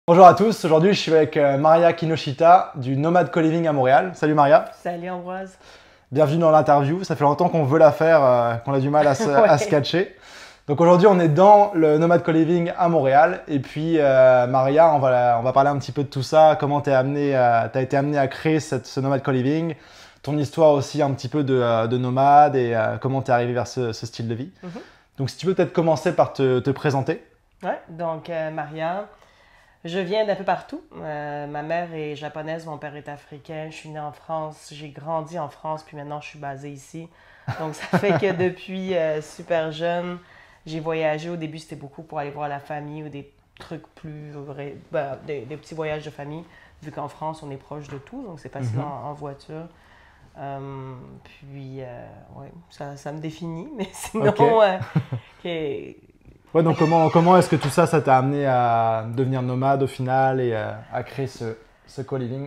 Bonjour à tous, aujourd'hui je suis avec Maria Kinoshita du Nomad Co-Living à Montréal. Salut Maria. Salut Ambroise. Bienvenue dans l'interview, ça fait longtemps qu'on veut la faire, qu'on a du mal à se catcher. Donc aujourd'hui on est dans le Nomad Co-Living à Montréal et puis Maria, on va parler un petit peu de tout ça, comment t'as été amenée à créer ce Nomad Co-Living, ton histoire aussi un petit peu de nomade et comment t'es arrivée vers ce style de vie. Donc si tu veux peut-être commencer par te présenter. Ouais, donc Maria, je viens d'un peu partout. Ma mère est japonaise, mon père est africain. Je suis née en France, j'ai grandi en France, puis maintenant je suis basée ici. Donc ça fait que depuis super jeune, j'ai voyagé. Au début, c'était beaucoup pour aller voir la famille ou des trucs plus des petits voyages de famille, vu qu'en France, on est proche de tout, donc c'est facile en voiture. Ouais, ça me définit, mais sinon, Okay. Ouais, donc comment est-ce que tout ça t'a amené à devenir nomade au final et à créer ce co-living?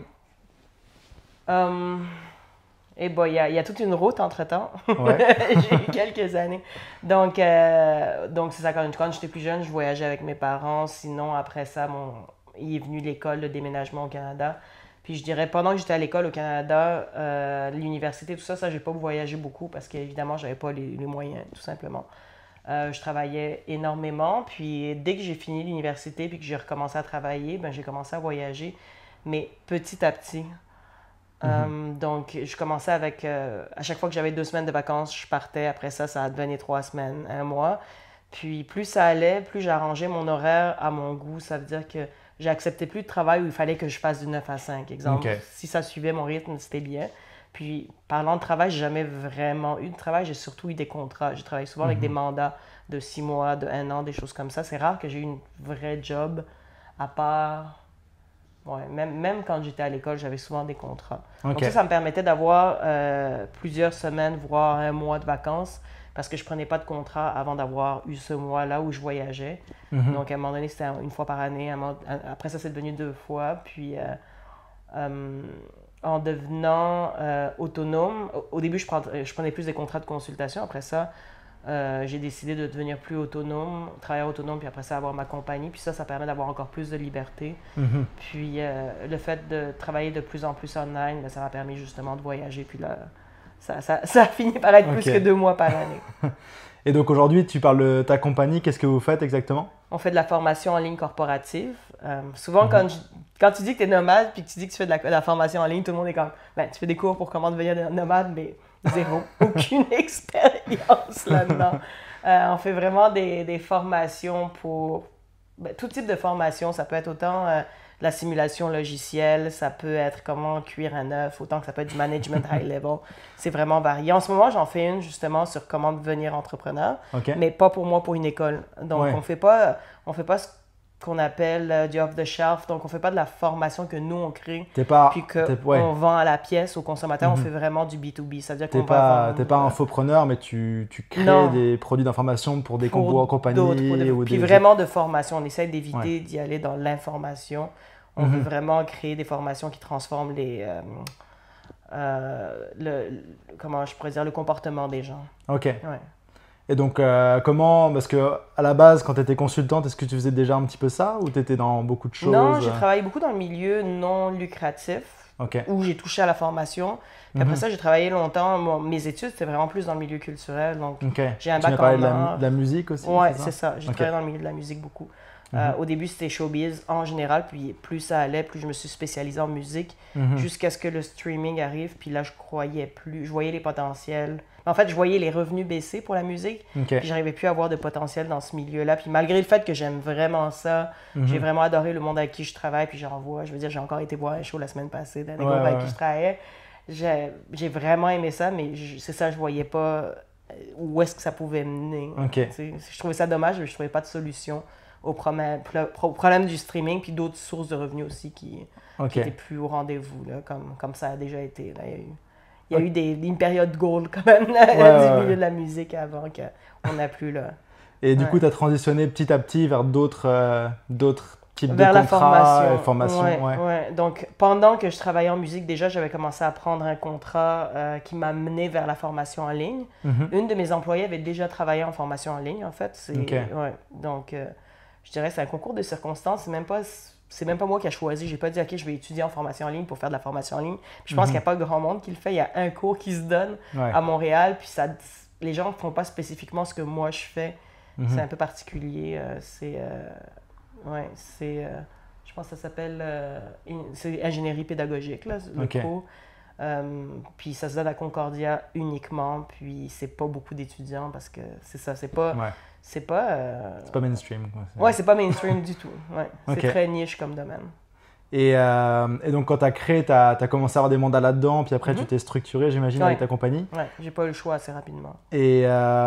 Et bon, il y a toute une route entre-temps. Ouais. J'ai eu quelques années. Donc c'est ça, quand j'étais plus jeune, je voyageais avec mes parents. Sinon, après ça, il est venu l'école de déménagement au Canada. Puis je dirais, pendant que j'étais à l'école au Canada, l'université, tout ça, j'ai pas voyagé beaucoup parce qu'évidemment, j'avais pas les moyens, tout simplement. Je travaillais énormément, puis dès que j'ai fini l'université puis que j'ai recommencé à travailler, ben, j'ai commencé à voyager, mais petit à petit. Donc, je commençais avec, à chaque fois que j'avais 2 semaines de vacances, je partais. Après ça, ça devenait 3 semaines, un mois. Puis plus ça allait, plus j'arrangeais mon horaire à mon goût. Ça veut dire que j'acceptais plus de travail où il fallait que je fasse du 9 à 5. Exemple, Okay. si ça suivait mon rythme, c'était bien. Puis, parlant de travail, j'ai jamais vraiment eu de travail. J'ai surtout eu des contrats. J'ai travaillé souvent avec des mandats de 6 mois, de 1 an, des choses comme ça. C'est rare que j'ai eu une vraie job, à part... Ouais, même quand j'étais à l'école, j'avais souvent des contrats. Donc Okay. ça me permettait d'avoir plusieurs semaines, voire un mois de vacances, parce que je prenais pas de contrat avant d'avoir eu ce mois-là où je voyageais. Donc à un moment donné, c'était une fois par année. Après ça, c'est devenu 2 fois. Puis en devenant autonome, au début, je prenais plus des contrats de consultation. Après ça, j'ai décidé de devenir plus autonome, travailleur autonome, puis après ça, avoir ma compagnie. Puis ça permet d'avoir encore plus de liberté. Puis le fait de travailler de plus en plus online, ben, ça m'a permis justement de voyager. Puis là, ça a fini par être plus que 2 mois par année. Et donc aujourd'hui, tu parles de ta compagnie, qu'est-ce que vous faites exactement? On fait de la formation en ligne corporative. Souvent, quand tu dis que tu es nomade puis que tu dis que tu fais de la formation en ligne, tout le monde est comme, ben, tu fais des cours pour comment devenir nomade, mais zéro, aucune expérience là-dedans. On fait vraiment des formations pour tout type de formation. Ça peut être autant la simulation logicielle, ça peut être comment cuire un œuf, autant que ça peut être du management high level. C'est vraiment varié. En ce moment, j'en fais une justement sur comment devenir entrepreneur, mais pas pour moi, pour une école. Donc, on fait pas ce qu'on appelle du off-the-shelf. Donc, on fait pas de la formation que nous, on crée, puis qu'on vend à la pièce aux consommateurs. On fait vraiment du B2B. C'est-à-dire qu'on va vendre... T'es pas un infopreneur, mais tu crées des produits d'information pour des compagnies. Puis vraiment de formation. On essaie d'éviter d'y aller dans l'information. On veut vraiment créer des formations qui transforment comment je pourrais dire, le comportement des gens. Ok. Ouais. Et donc, parce que à la base, quand tu étais consultante, est-ce que tu faisais déjà un petit peu ça ou tu étais dans beaucoup de choses? Non, j'ai travaillé beaucoup dans le milieu non lucratif, où j'ai touché à la formation. Puis après ça, j'ai travaillé longtemps. Mes études, c'était vraiment plus dans le milieu culturel. Donc, j'ai un bac en art. De la musique aussi? Oui, c'est ça. J'ai travaillé dans le milieu de la musique beaucoup. Au début, c'était showbiz en général, puis plus ça allait, plus je me suis spécialisée en musique, jusqu'à ce que le streaming arrive. Puis là, je voyais les potentiels. En fait, je voyais les revenus baisser pour la musique, puis j'arrivais plus à avoir de potentiel dans ce milieu-là. Puis malgré le fait que j'aime vraiment ça, j'ai vraiment adoré le monde avec qui je travaille, puis j'en vois. Je veux dire, j'ai encore été voir un show la semaine passée d'un groupe avec qui je travaillais. J'ai vraiment aimé ça, mais c'est ça, je voyais pas où est-ce que ça pouvait mener. Je trouvais ça dommage, mais je trouvais pas de solution au problème du streaming, puis d'autres sources de revenus aussi qui étaient plus au rendez-vous, là, comme ça a déjà été. Là. Il y a eu une période gold quand même du milieu de la musique avant qu'on n'a plus là. Et du coup, tu as transitionné petit à petit vers d'autres types de contrats, la formation. Donc, pendant que je travaillais en musique, déjà, j'avais commencé à prendre un contrat qui m'a mené vers la formation en ligne. Une de mes employées avait déjà travaillé en formation en ligne, en fait. Donc, je dirais que c'est un concours de circonstances. C'est même pas c'est même pas moi qui ai choisi. J'ai pas dit, OK, je vais étudier en formation en ligne pour faire de la formation en ligne. Puis je pense qu'il n'y a pas grand monde qui le fait. Il y a un cours qui se donne à Montréal, puis ça, les gens ne font pas spécifiquement ce que moi je fais. C'est un peu particulier. Je pense que ça s'appelle c'est ingénierie pédagogique, là, le cours. Puis ça se donne à Concordia uniquement, puis c'est pas beaucoup d'étudiants parce que c'est ça, c'est pas mainstream. C'est pas mainstream du tout. C'est très niche comme domaine. Et donc quand tu as créé, tu as commencé à avoir des mandats là-dedans, puis après tu t'es structuré, j'imagine, avec ta compagnie. Ouais, j'ai pas eu le choix assez rapidement. Et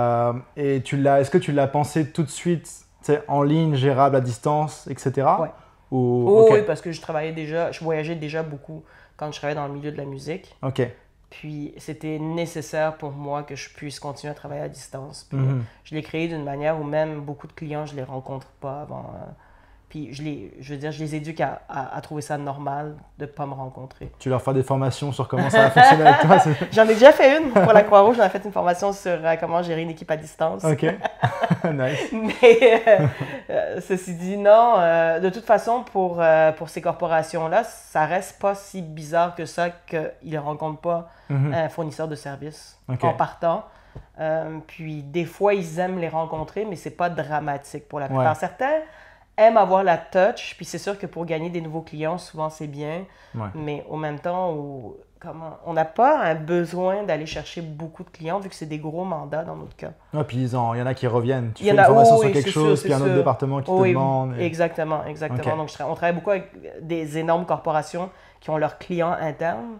est-ce que tu l'as pensé tout de suite, en ligne, gérable à distance, etc. Ouais. Oui, parce que je voyageais déjà beaucoup quand je travaillais dans le milieu de la musique. OK. Puis c'était nécessaire pour moi que je puisse continuer à travailler à distance. Puis, je l'ai créé d'une manière où même beaucoup de clients, je les rencontre pas avant. Puis je les éduque à trouver ça normal de ne pas me rencontrer. Tu leur fais des formations sur comment ça va fonctionner avec toi? J'en ai déjà fait une pour la Croix-Rouge. J'en ai fait une formation sur comment gérer une équipe à distance. OK. Nice. Mais ceci dit, non. De toute façon, pour ces corporations-là, ça reste pas si bizarre que ça qu'ils ne rencontrent pas un fournisseur de services en partant. Puis des fois, ils aiment les rencontrer, mais c'est pas dramatique pour la plupart. Certains aiment avoir la touch, puis c'est sûr que pour gagner des nouveaux clients, souvent c'est bien, mais en même temps, on n'a pas un besoin d'aller chercher beaucoup de clients vu que c'est des gros mandats dans notre cas. Puis il y en a qui reviennent. Tu fais une formation sur quelque chose, puis il y a un autre département qui te demande. Exactement. Donc on travaille beaucoup avec des énormes corporations qui ont leurs clients internes.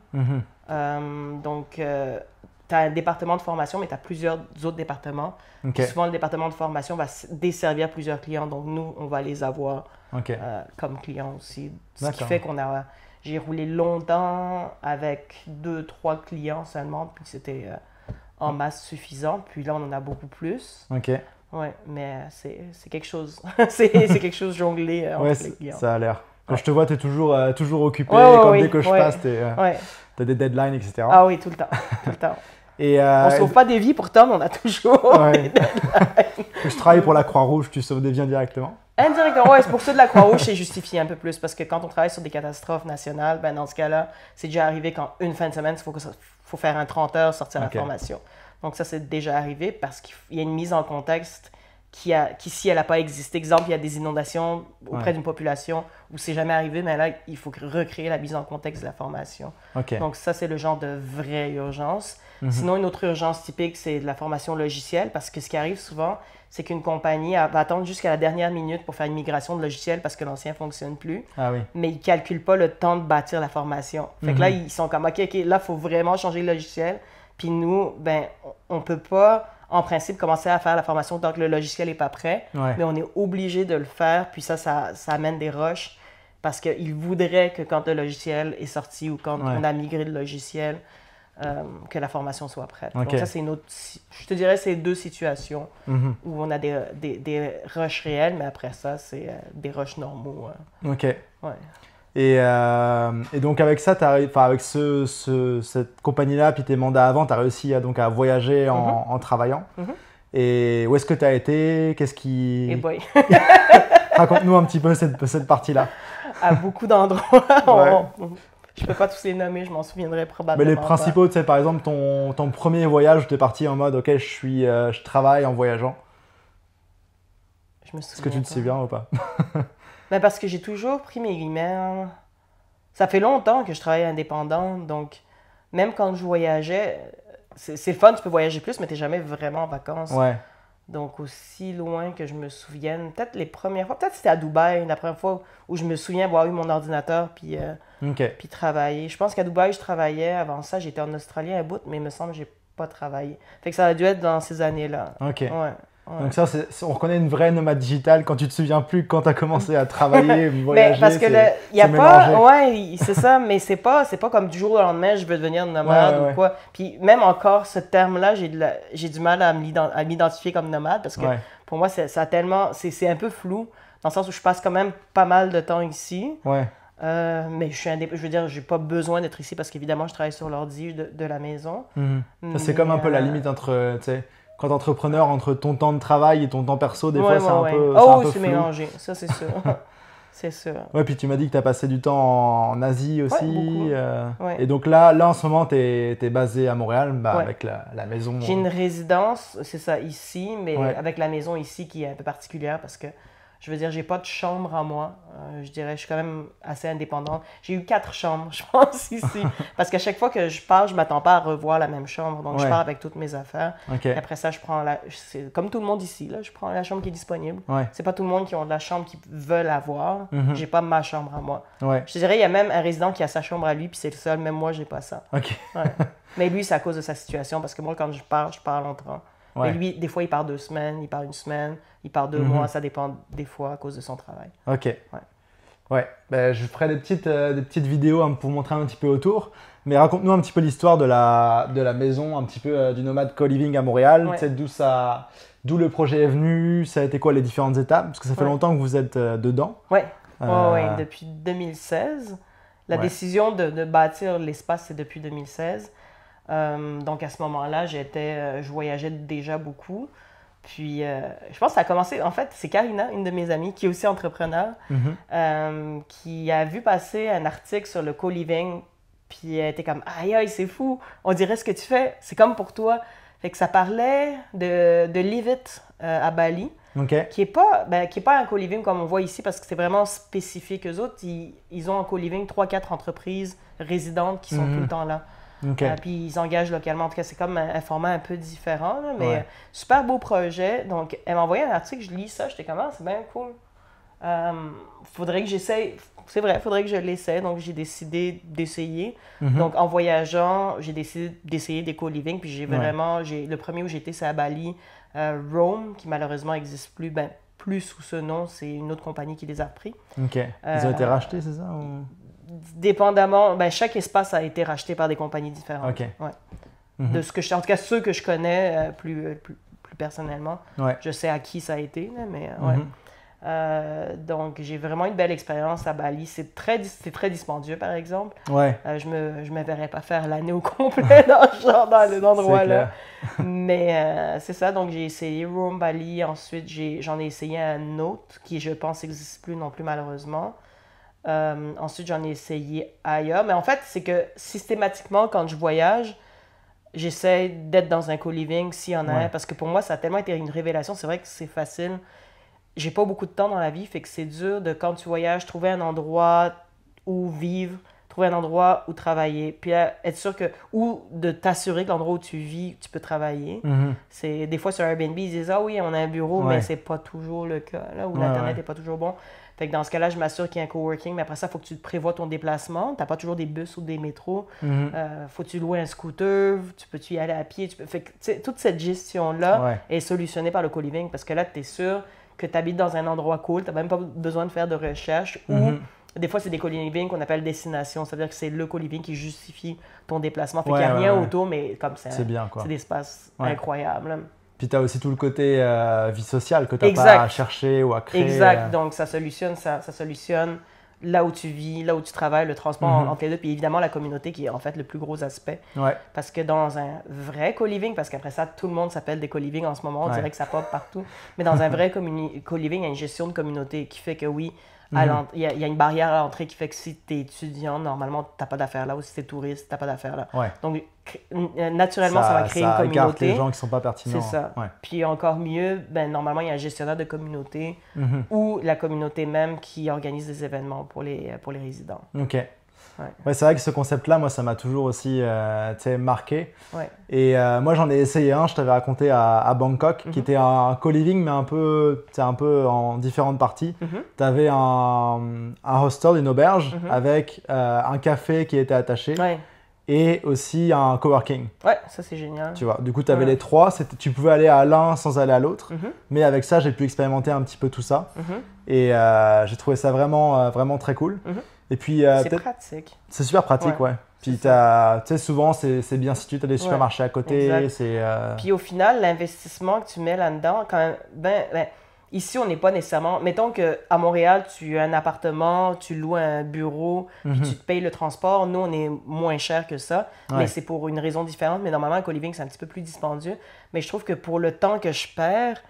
Donc tu as un département de formation, mais tu as plusieurs autres départements. Souvent, le département de formation va desservir plusieurs clients. Donc, nous, on va les avoir comme clients aussi. Ce qui fait j'ai roulé longtemps avec 2-3 clients seulement, puis c'était en masse suffisant. Puis là, on en a beaucoup plus. Ouais, mais c'est quelque chose. c'est quelque chose jonglé entre les clients. Ça a l'air. Quand je te vois, tu es toujours occupé. Dès que je passe, tu as des deadlines, etc. Ah oui, tout le temps. Tout le temps. On ne sauve pas des vies pourtant, mais on a toujours des deadlines. Je travaille pour la Croix-Rouge, tu sauves des vies indirectement? Indirectement, c'est pour ceux de la Croix-Rouge, c'est justifié un peu plus. Parce que quand on travaille sur des catastrophes nationales, dans ce cas-là, c'est déjà arrivé qu'en une fin de semaine, il faut faire un 30 heures, sortir la formation. Donc ça, c'est déjà arrivé parce qu'il y a une mise en contexte qui si elle n'a pas existé. Exemple, il y a des inondations auprès d'une population où c'est jamais arrivé, mais là, il faut recréer la mise en contexte de la formation. Donc ça, c'est le genre de vraie urgence. Sinon, une autre urgence typique, c'est de la formation logicielle, parce que ce qui arrive souvent, c'est qu'une compagnie va attendre jusqu'à la dernière minute pour faire une migration de logiciel parce que l'ancien ne fonctionne plus. Mais ils ne calculent pas le temps de bâtir la formation. Fait que là, ils sont comme, OK, là, il faut vraiment changer le logiciel. Puis nous, on ne peut pas, en principe, commencer à faire la formation tant que le logiciel n'est pas prêt. Mais on est obligé de le faire. Puis ça amène des rushs parce qu'ils voudraient que quand le logiciel est sorti ou quand on a migré le logiciel, que la formation soit prête. Donc ça, c'est une autre... Je te dirais, c'est 2 situations où on a des rushs réels, mais après ça, c'est des rushs normaux. Et donc avec ça, avec cette compagnie-là, puis tes mandats avant, tu as réussi à voyager en travaillant. Et où est-ce que tu as été? Qu'est-ce qui... Et boy! Raconte-nous un petit peu cette partie-là. À beaucoup d'endroits. Je peux pas tous les nommer, je m'en souviendrai probablement. Mais les principaux, tu sais, par exemple, ton premier voyage où tu es parti en mode, OK, je travaille en voyageant. Je me souviens. Est-ce que tu te souviens ou pas? Parce que j'ai toujours pris mes emails. Ça fait longtemps que je travaille indépendant, donc même quand je voyageais, c'est fun, tu peux voyager plus, mais tu n'es jamais vraiment en vacances. Donc, aussi loin que je me souvienne, peut-être les premières fois, peut-être c'était à Dubaï, la première fois où je me souviens avoir eu mon ordinateur puis travailler. Je pense qu'à Dubaï, je travaillais. Avant ça, j'étais en Australie un bout, mais il me semble que je n'ai pas travaillé. Fait que ça a dû être dans ces années-là. Donc ça, on reconnaît une vraie nomade digitale quand tu te souviens plus quand tu as commencé à travailler, voyager. Parce que il y a pas, c'est ça, mais c'est pas comme du jour au lendemain je veux devenir nomade ou quoi. Puis même encore ce terme-là, j'ai du mal à m'identifier comme nomade parce que pour moi c'est un peu flou dans le sens où je passe quand même pas mal de temps ici. Mais je veux dire, j'ai pas besoin d'être ici parce qu'évidemment je travaille sur l'ordi de la maison. C'est comme un peu la limite entre, tu sais, quand entrepreneur, entre ton temps de travail et ton temps perso, des fois, c'est un peu c'est mélangé, ça c'est sûr. C'est sûr. Ouais, puis tu m'as dit que tu as passé du temps en Asie aussi. Ouais. Et donc là en ce moment, tu es basé à Montréal Ouais. avec la maison. J'ai une résidence, c'est ça, ici, mais avec la maison ici qui est un peu particulière parce que, je veux dire, j'ai pas de chambre à moi. Je dirais, je suis quand même assez indépendante. J'ai eu 4 chambres, je pense, ici. Parce qu'à chaque fois que je pars, je m'attends pas à revoir la même chambre. Donc, je pars avec toutes mes affaires. Okay. Et après ça, je prends c'est comme tout le monde ici, là, je prends la chambre qui est disponible. Ouais. C'est pas tout le monde qui ont de la chambre qu'ils veulent avoir. J'ai pas ma chambre à moi. Ouais. Je te dirais, il y a même un résident qui a sa chambre à lui, puis c'est le seul. Même moi, j'ai pas ça. OK. Ouais. Mais lui, c'est à cause de sa situation. Parce que moi, quand je pars longtemps. Ouais. Mais lui, des fois, il part 2 semaines, il part 1 semaine, il part 2 mois. Ça dépend des fois à cause de son travail. OK. Ouais. Ouais. Ben, je ferai des petites vidéos pour montrer un petit peu autour. Mais raconte-nous un petit peu l'histoire de la maison, un petit peu du Nomad Co-Living à Montréal. Ouais. D'où le projet est venu, ça a été quoi les différentes étapes? Parce que ça fait longtemps que vous êtes dedans. Oui, depuis 2016. La décision de bâtir l'espace, c'est depuis 2016. Donc à ce moment-là, je voyageais déjà beaucoup. Puis je pense que ça a commencé, en fait, c'est Karina, une de mes amies, qui est aussi entrepreneur, qui a vu passer un article sur le co-living. Puis elle était comme, aïe aïe, c'est fou, on dirait ce que tu fais, c'est comme pour toi. Fait que ça parlait de Live It à Bali, qui est pas un co-living comme on voit ici parce que c'est vraiment spécifique. Eux autres, ils ont en co-living 3-4 entreprises résidentes qui sont tout le temps là. Puis ils engagent localement. En tout cas, c'est comme un format un peu différent, là, mais super beau projet. Donc, elle m'a envoyé un article, je lis ça, j'étais comme, ah, c'est bien cool. Faudrait que j'essaye. C'est vrai, faudrait que je l'essaie. Donc, j'ai décidé d'essayer. Donc, en voyageant, j'ai décidé d'essayer des co-living. Puis, le premier où j'étais, c'est à Bali. Rome, qui malheureusement n'existe plus. Plus sous ce nom, c'est une autre compagnie qui les a repris. OK. Ils ont été rachetés, c'est ça? Ou... Dépendamment, chaque espace a été racheté par des compagnies différentes. OK. Ouais. De ce que en tout cas, ceux que je connais plus personnellement, je sais à qui ça a été, là, mais donc, j'ai vraiment une belle expérience à Bali. C'est très dispendieux, par exemple. Ouais. Je me verrais pas faire l'année au complet dans l'endroit-là. Mais c'est ça. Donc, j'ai essayé Rome, Bali. Ensuite, j'en ai essayé un autre qui, je pense, n'existe plus non plus, malheureusement. Ensuite, j'en ai essayé ailleurs. Mais en fait, c'est que systématiquement, quand je voyage, j'essaie d'être dans un co-living s'il y en a un. Parce que pour moi, ça a tellement été une révélation. C'est vrai que c'est facile. J'ai pas beaucoup de temps dans la vie, fait que c'est dur de, quand tu voyages, trouver un endroit où vivre, trouver un endroit où travailler, puis être sûr que, ou de t'assurer que l'endroit où tu vis, tu peux travailler. C'est, des fois sur Airbnb, ils disent « Ah oui, on a un bureau », mais c'est pas toujours le cas, là, où l'Internet n'est pas toujours bon. Fait que dans ce cas-là, je m'assure qu'il y a un coworking, mais après ça, il faut que tu prévois ton déplacement. Tu n'as pas toujours des bus ou des métros. Faut que tu loues un scooter, tu peux y aller à pied. Fait que, toute cette gestion-là est solutionnée par le co-living, parce que là, tu es sûr que tu habites dans un endroit cool, tu n'as même pas besoin de faire de recherche. Ou des fois, c'est des co-living qu'on appelle destination, c'est-à-dire que c'est le co-living qui justifie ton déplacement. Fait qu'il n'y a rien autour, mais comme c'est bien, c'est des espaces incroyables. Puis tu as aussi tout le côté vie sociale que tu n'as pas à chercher ou à créer. Exact, donc ça solutionne là où tu vis, là où tu travailles, le transport entre les deux, puis évidemment la communauté qui est en fait le plus gros aspect. Parce que dans un vrai co-living, parce qu'après ça, tout le monde s'appelle des co-living en ce moment, on dirait que ça pop partout, mais dans un vrai co-living, il y a une gestion de communauté qui fait que oui, il y a une barrière à l'entrée qui fait que si tu es étudiant, normalement, tu n'as pas d'affaires là, ou si tu es touriste, tu n'as pas d'affaires là. Donc, naturellement, ça va créer une communauté. Ça écarte les gens qui ne sont pas pertinents. C'est ça. Puis encore mieux, normalement, il y a un gestionnaire de communauté ou la communauté même qui organise des événements pour les résidents. OK. C'est vrai que ce concept-là, moi, ça m'a toujours aussi marqué. Et moi, j'en ai essayé un, je t'avais raconté à Bangkok, qui était un co-living, mais un peu en différentes parties. Tu avais un hostel, une auberge, avec un café qui était attaché. Et aussi un coworking. Ouais, ça c'est génial. Tu vois, du coup, tu avais les trois. Tu pouvais aller à l'un sans aller à l'autre. Mais avec ça, j'ai pu expérimenter un petit peu tout ça. Et j'ai trouvé ça vraiment, vraiment très cool. Et puis, c'est pratique. C'est super pratique, Puis, tu sais, souvent, c'est bien situé. Tu as des supermarchés à côté. Puis, au final, l'investissement que tu mets là-dedans, quand même, ici, on n'est pas nécessairement... Mettons qu'à Montréal, tu as un appartement, tu loues un bureau, puis tu te payes le transport. Nous, on est moins cher que ça, mais c'est pour une raison différente. Mais normalement, un co-living, c'est un petit peu plus dispendieux. Mais je trouve que pour le temps que je perds,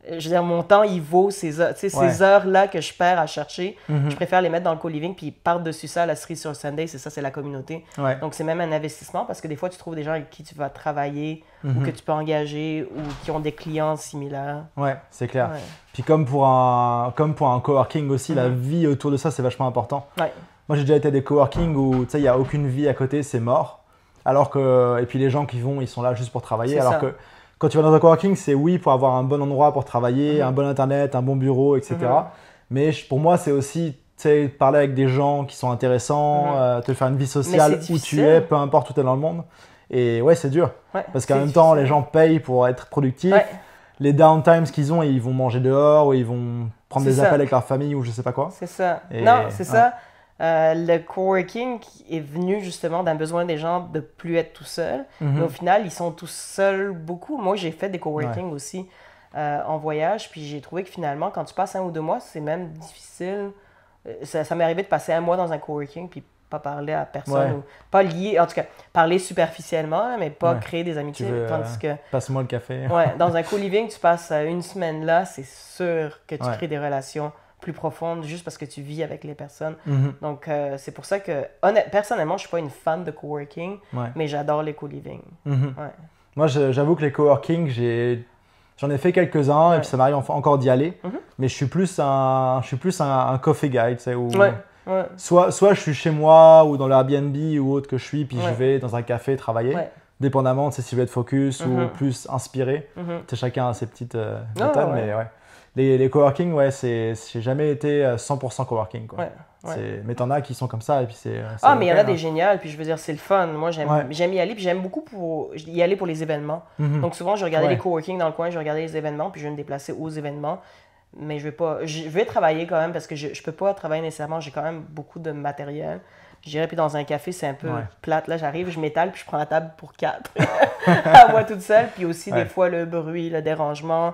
je veux dire, mon temps, il vaut ces heures. Tu sais, ces heures-là que je perds à chercher, je préfère les mettre dans le co-living, puis par-dessus ça, la cerise sur le sundae, c'est ça, c'est la communauté. Donc, c'est même un investissement parce que des fois, tu trouves des gens avec qui tu vas travailler ou que tu peux engager ou qui ont des clients similaires. Ouais, c'est clair. Puis comme pour un coworking aussi, la vie autour de ça, c'est vachement important. Moi, j'ai déjà été à des coworking où, tu sais, il n'y a aucune vie à côté, c'est mort. Alors que, et puis les gens qui vont, ils sont là juste pour travailler. Alors que quand tu vas dans un coworking, c'est oui pour avoir un bon endroit pour travailler, un bon internet, un bon bureau, etc. Mais pour moi, c'est aussi, tu sais, parler avec des gens qui sont intéressants, te faire une vie sociale où tu es, peu importe où tu es dans le monde. Et ouais, c'est dur. Parce qu'en même temps, les gens payent pour être productifs. Les downtimes qu'ils ont, ils vont manger dehors ou ils vont prendre des appels avec leur famille ou je sais pas quoi. C'est ça. Non, c'est ça. Le coworking est venu justement d'un besoin des gens de plus être tout seuls. Mais au final, ils sont tout seuls beaucoup. Moi, j'ai fait des coworking aussi en voyage. Puis j'ai trouvé que finalement, quand tu passes 1 ou 2 mois, c'est même difficile. Ça m'est arrivé de passer 1 mois dans un coworking puis pas parler à personne. Ou pas lier, en tout cas, parler superficiellement, mais pas créer des amitiés. Tandis que, passe-moi le café. Dans un co-living, tu passes 1 semaine là, c'est sûr que tu crées des relations plus profonde juste parce que tu vis avec les personnes. Donc, c'est pour ça que, personnellement, je ne suis pas une fan de coworking, mais j'adore les co-living. Moi, j'avoue que les coworking, j'en ai fait quelques-uns et puis ça m'arrive encore d'y aller. Mais je suis plus un coffee guy, tu sais, où soit je suis chez moi ou dans l'Airbnb ou autre que je suis, puis je vais dans un café travailler. Dépendamment, tu sais, si je veux être focus ou plus inspiré. Tu sais, chacun a ses petites méthodes, mais les coworking, j'ai jamais été 100% coworking, quoi. Mais t'en as qui sont comme ça et puis c'est mais il y en a des géniales, puis je veux dire, c'est le fun. Moi, j'aime y aller, puis j'aime beaucoup y aller pour les événements. Donc souvent, je regardais les coworking dans le coin, je regardais les événements, puis je vais me déplacer aux événements. Mais je vais travailler quand même parce que je peux pas travailler nécessairement, j'ai quand même beaucoup de matériel. Je dirais, puis dans un café, c'est un peu plate. Là, j'arrive, je m'étale, puis je prends la table pour 4 à moi toute seule. Puis aussi, des fois, le bruit, le dérangement.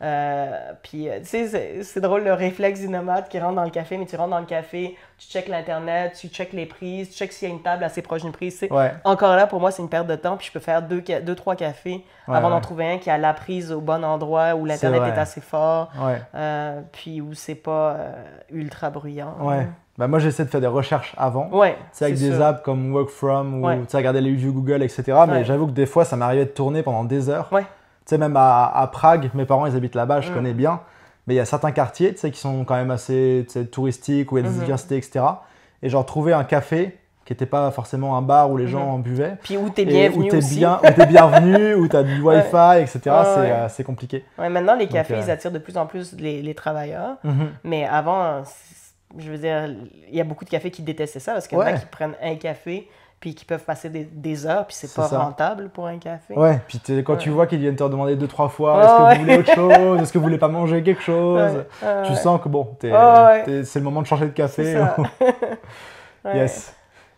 Puis, tu sais, c'est drôle le réflexe du nomade qui rentre dans le café, mais tu rentres dans le café, tu checkes l'Internet, tu checkes les prises, tu checkes s'il y a une table assez proche d'une prise. Encore là, pour moi, c'est une perte de temps, puis je peux faire 2-3 cafés avant d'en trouver un qui a la prise au bon endroit, où l'Internet est assez fort, puis où c'est pas ultra bruyant. Bah moi, j'essaie de faire des recherches avant. C'est avec des apps comme Work From ou regarder les reviews Google, etc. Mais j'avoue que des fois, ça m'arrivait de tourner pendant des heures. Tu sais, même à Prague, mes parents, ils habitent là-bas, je connais bien. Mais il y a certains quartiers, tu sais, qui sont quand même assez touristiques, où il y a des universités, etc. Et genre, trouver un café qui n'était pas forcément un bar où les gens en buvaient. Puis où tu es bienvenu aussi. Où tu es bienvenu, où tu as du Wi-Fi, etc. C'est compliqué. Maintenant, les cafés, ils attirent de plus en plus les travailleurs. Mais avant, je veux dire, il y a beaucoup de cafés qui détestaient ça parce qu'il y en a qui prennent un café puis qui peuvent passer des heures, puis c'est pas rentable pour un café. Puis quand tu vois qu'ils viennent te demander 2-3 fois, est-ce que vous voulez autre chose, est-ce que vous voulez pas manger quelque chose, tu sens que bon, c'est le moment de changer de café. Yes.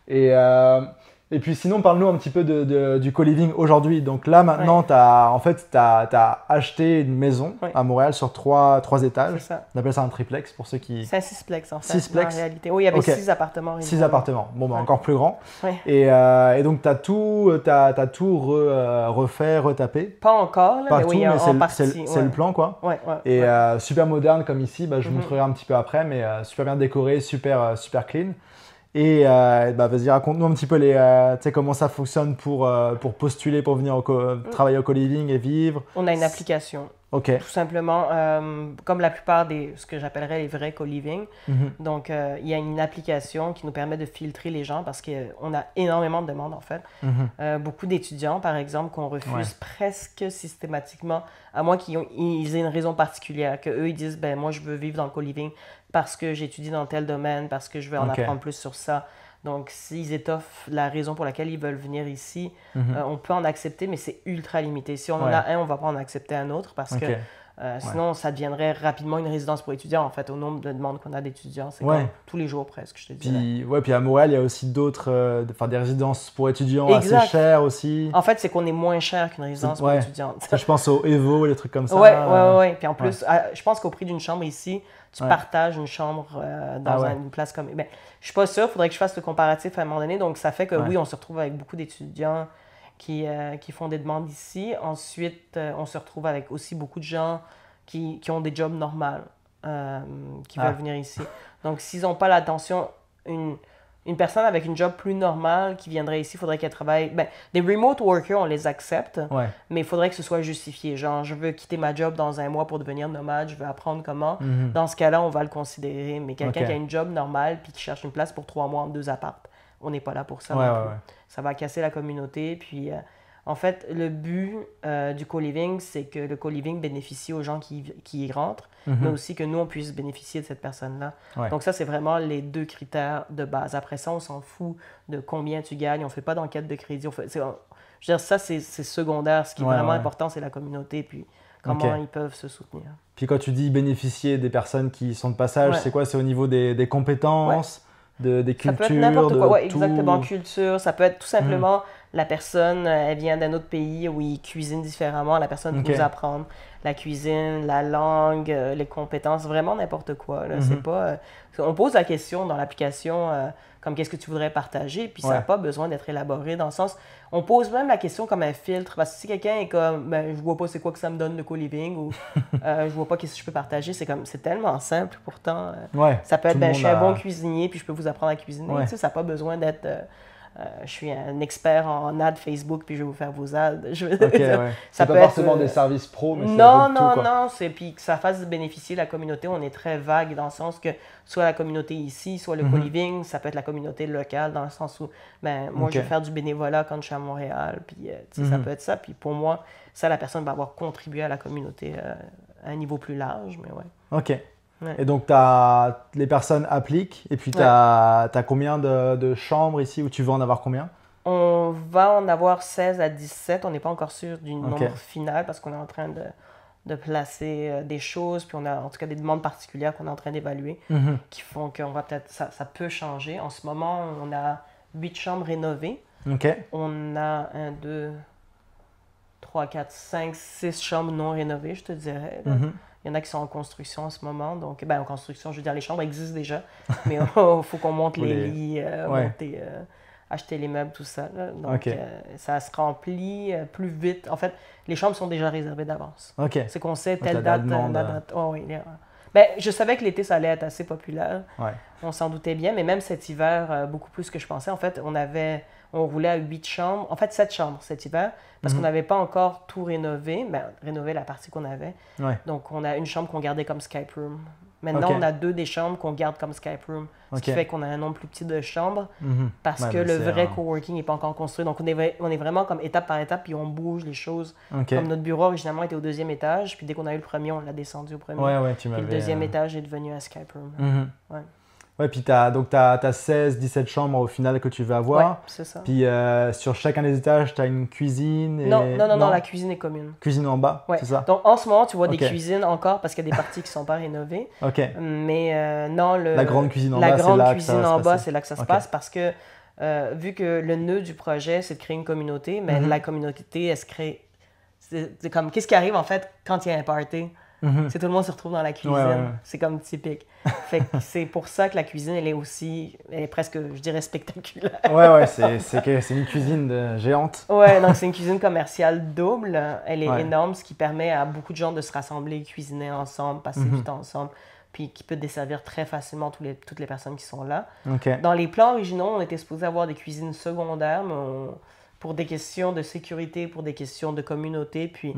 Et puis sinon, parle-nous un petit peu du co-living aujourd'hui. Donc là, maintenant, tu as acheté une maison à Montréal sur 3 étages. C'est ça. On appelle ça un triplex pour ceux qui… C'est un sixplex en fait, 6plex. en réalité. Oui, il y avait 6 appartements. 6 appartements. Bon, encore plus grand. Et donc, tu as tout refait, retapé. Pas encore, là, pas mais tout, oui, en partie. C'est le plan, quoi. Et super moderne comme ici. Je vous montrerai un petit peu après, mais super bien décoré, super clean. Et vas-y, raconte-nous un petit peu comment ça fonctionne pour postuler, pour venir travailler au co-living et vivre. On a une application. Tout simplement, comme la plupart ce que j'appellerais les vrais co-living. Donc, il y a une application qui nous permet de filtrer les gens parce qu'on a énormément de demandes, en fait. Beaucoup d'étudiants, par exemple, qu'on refuse presque systématiquement, à moins qu'ils aient une raison particulière, qu'eux, ils disent, moi, je veux vivre dans le co-living parce que j'étudie dans tel domaine, parce que je veux en apprendre plus sur ça. Donc, s'ils étoffent la raison pour laquelle ils veulent venir ici, on peut en accepter, mais c'est ultra limité. Si on en a un, on ne va pas en accepter un autre parce que sinon, ça deviendrait rapidement une résidence pour étudiants. En fait, au nombre de demandes qu'on a d'étudiants, c'est comme tous les jours presque, je te dis. Puis à Montréal, il y a aussi d'autres, des résidences pour étudiants assez chères aussi. En fait, c'est qu'on est moins cher qu'une résidence pour étudiants. Je pense au Evo, les trucs comme ça. Oui. Puis en plus, je pense qu'au prix d'une chambre ici, tu partages une chambre dans une place comme… je suis pas sûre, il faudrait que je fasse le comparatif à un moment donné. Donc, ça fait que oui, on se retrouve avec beaucoup d'étudiants qui font des demandes ici. Ensuite, on se retrouve avec aussi beaucoup de gens qui ont des jobs normaux, qui veulent venir ici. Donc, s'ils n'ont pas l'attention, une personne avec une job plus normale qui viendrait ici, il faudrait qu'elle travaille. Ben, des remote workers, on les accepte, mais il faudrait que ce soit justifié. Genre, je veux quitter ma job dans un mois pour devenir nomade, je veux apprendre comment. Dans ce cas-là, on va le considérer. Mais quelqu'un qui a une job normale puis qui cherche une place pour 3 mois en 2 appartes, on n'est pas là pour ça. Ça va casser la communauté. Puis, en fait, le but du co-living, c'est que le co-living bénéficie aux gens qui y rentrent, mais aussi que nous, on puisse bénéficier de cette personne-là. Donc ça, c'est vraiment les 2 critères de base. Après ça, on s'en fout de combien tu gagnes. On ne fait pas d'enquête de crédit. Je veux dire, ça, c'est secondaire. Ce qui est vraiment important, c'est la communauté, puis comment ils peuvent se soutenir. Puis quand tu dis bénéficier des personnes qui sont de passage, c'est quoi? C'est au niveau des compétences, des cultures? Ça peut être n'importe quoi, exactement. Culture, ça peut être tout simplement... La personne, elle vient d'un autre pays où ils cuisinent différemment. La personne peut nous apprendre la cuisine, la langue, les compétences, vraiment n'importe quoi. C'est pas, on pose la question dans l'application comme qu'est-ce que tu voudrais partager, puis ça n'a pas besoin d'être élaboré dans le sens... On pose même la question comme un filtre, parce que si quelqu'un est comme ben, je vois pas c'est quoi que ça me donne le co-living ou je vois pas qu'est-ce que je peux partager, c'est tellement simple pourtant. Ça peut être je suis un bon cuisinier puis je peux vous apprendre à cuisiner. Tu sais, ça n'a pas besoin d'être... je suis un expert en ads Facebook, puis je vais vous faire vos ads. Ça peut pas forcément des services pro, mais c'est non, c'est puis que ça fasse bénéficier la communauté. On est très vague dans le sens que soit la communauté ici, soit le co-living, ça peut être la communauté locale dans le sens où moi je vais faire du bénévolat quand je suis à Montréal, puis ça peut être ça. Puis pour moi, ça la personne va avoir contribué à la communauté à un niveau plus large, mais OK. Et donc, les personnes appliquent, et puis tu as combien de chambres ici, ou tu veux en avoir combien? On va en avoir 16 à 17. On n'est pas encore sûr du nombre final parce qu'on est en train de placer des choses, puis on a en tout cas des demandes particulières qu'on est en train d'évaluer qui font qu'on va peut-être... Ça peut changer. En ce moment, on a 8 chambres rénovées. On a 1, 2, 3, 4, 5, 6 chambres non rénovées, je te dirais. Il y en a qui sont en construction en ce moment. Donc, en construction, je veux dire, les chambres existent déjà, mais il faut qu'on monte les lits, acheter les meubles, tout ça. Là. Donc, ça se remplit plus vite. En fait, les chambres sont déjà réservées d'avance. C'est qu'on sait telle date. Je savais que l'été, ça allait être assez populaire. On s'en doutait bien, mais même cet hiver, beaucoup plus que je pensais. En fait, on roulait à 8 chambres, en fait 7 chambres cet hiver, parce qu'on n'avait pas encore tout rénové, rénové la partie qu'on avait. Donc, on a une chambre qu'on gardait comme Skype Room. Maintenant, on a 2 des chambres qu'on garde comme Skype Room, ce qui fait qu'on a un nombre plus petit de chambres, parce que le vrai coworking n'est pas encore construit. Donc, on est vraiment comme étape par étape, puis on bouge les choses. Comme notre bureau, originalement, était au 2e étage, puis dès qu'on a eu le premier, on l'a descendu au premier. Puis le 2e étage est devenu un Skype Room. Puis tu as 16, 17 chambres au final que tu veux avoir. C'est ça. Puis sur chacun des étages, tu as une cuisine. Non, la cuisine est commune. Cuisine en bas, c'est ça? Donc en ce moment, tu vois des cuisines encore parce qu'il y a des parties qui ne sont pas rénovées. Mais non, la grande cuisine en bas, c'est là que ça se passe parce que vu que le nœud du projet, c'est de créer une communauté, mais la communauté, elle se crée. C'est comme, qu'est-ce qui arrive en fait quand il y a un party? C'est tout le monde se retrouve dans la cuisine. C'est comme typique. Fait que c'est pour ça que la cuisine, elle est presque, je dirais, spectaculaire. C'est une cuisine géante. Donc c'est une cuisine commerciale double. Elle est énorme, ce qui permet à beaucoup de gens de se rassembler, cuisiner ensemble, passer du temps ensemble, puis qui peut desservir très facilement toutes les personnes qui sont là. Dans les plans originaux, on était supposé avoir des cuisines secondaires, mais pour des questions de sécurité, pour des questions de communauté, puis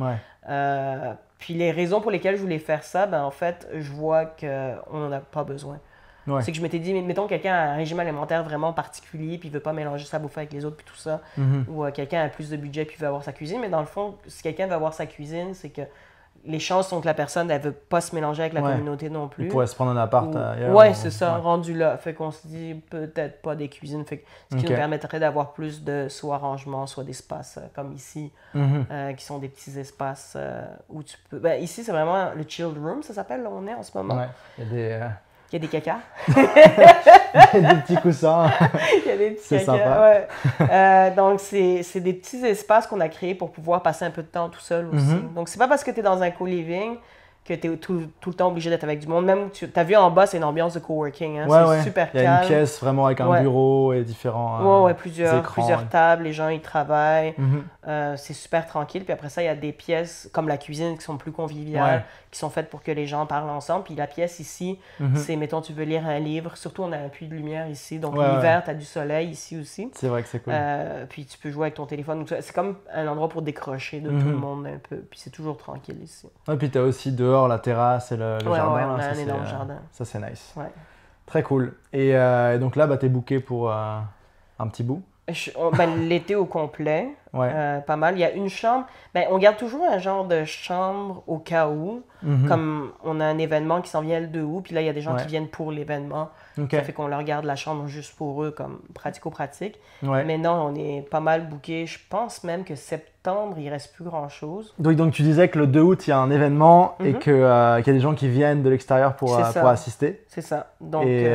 les raisons pour lesquelles je voulais faire ça, en fait, je vois qu'on n'en a pas besoin. C'est que je m'étais dit, mettons quelqu'un a un régime alimentaire vraiment particulier, puis il ne veut pas mélanger sa bouffe avec les autres, puis tout ça, ou quelqu'un a plus de budget, puis il veut avoir sa cuisine, mais dans le fond, si quelqu'un veut avoir sa cuisine, c'est que les chances sont que la personne, elle ne veut pas se mélanger avec la communauté non plus. Il pourrait se prendre un appart ailleurs. C'est ça, rendu là. Fait qu'on se dit peut-être pas des cuisines. Fait que, ce qui nous permettrait d'avoir plus de soit rangement, soit d'espace comme ici, qui sont des petits espaces où tu peux... ici, c'est vraiment le chilled room, ça s'appelle, là où on est en ce moment. Il y a des cacas. Il y a des petits coussins. Il y a des petits cacas. Donc, c'est des petits espaces qu'on a créés pour pouvoir passer un peu de temps tout seul aussi. Donc, c'est pas parce que tu es dans un co-living que tu es tout le temps obligé d'être avec du monde. Même, tu as vu en bas, c'est une ambiance de coworking. Hein? Ouais, c'est super calme. Il y a une pièce vraiment avec un bureau et différents plusieurs tables. Les gens, ils travaillent. C'est super tranquille. Puis après ça, il y a des pièces comme la cuisine qui sont plus conviviales, qui sont faites pour que les gens parlent ensemble. Puis la pièce ici, c'est, mettons, tu veux lire un livre. Surtout, on a un puits de lumière ici. Donc l'hiver, tu as du soleil ici aussi. C'est vrai que c'est cool. Puis tu peux jouer avec ton téléphone. Donc, c'est comme un endroit pour décrocher de tout le monde un peu. Puis c'est toujours tranquille ici. Et puis tu as aussi dehors la terrasse et le jardin. Ouais, on a un énorme jardin. Ça, c'est nice. Ouais. Très cool. Et donc là, tu es booké pour un petit bout? L'été au complet, pas mal. Il y a une chambre. On garde toujours un genre de chambre au cas où. Comme on a un événement qui s'en vient le 2 août, puis là, il y a des gens qui viennent pour l'événement. Ça fait qu'on leur garde la chambre juste pour eux, comme pratico-pratique. Mais non, on est pas mal booké. Je pense même que septembre, il reste plus grand-chose. Donc tu disais que le 2 août, il y a un événement et qu'il y a des gens qui viennent de l'extérieur pour assister. C'est ça. Donc, et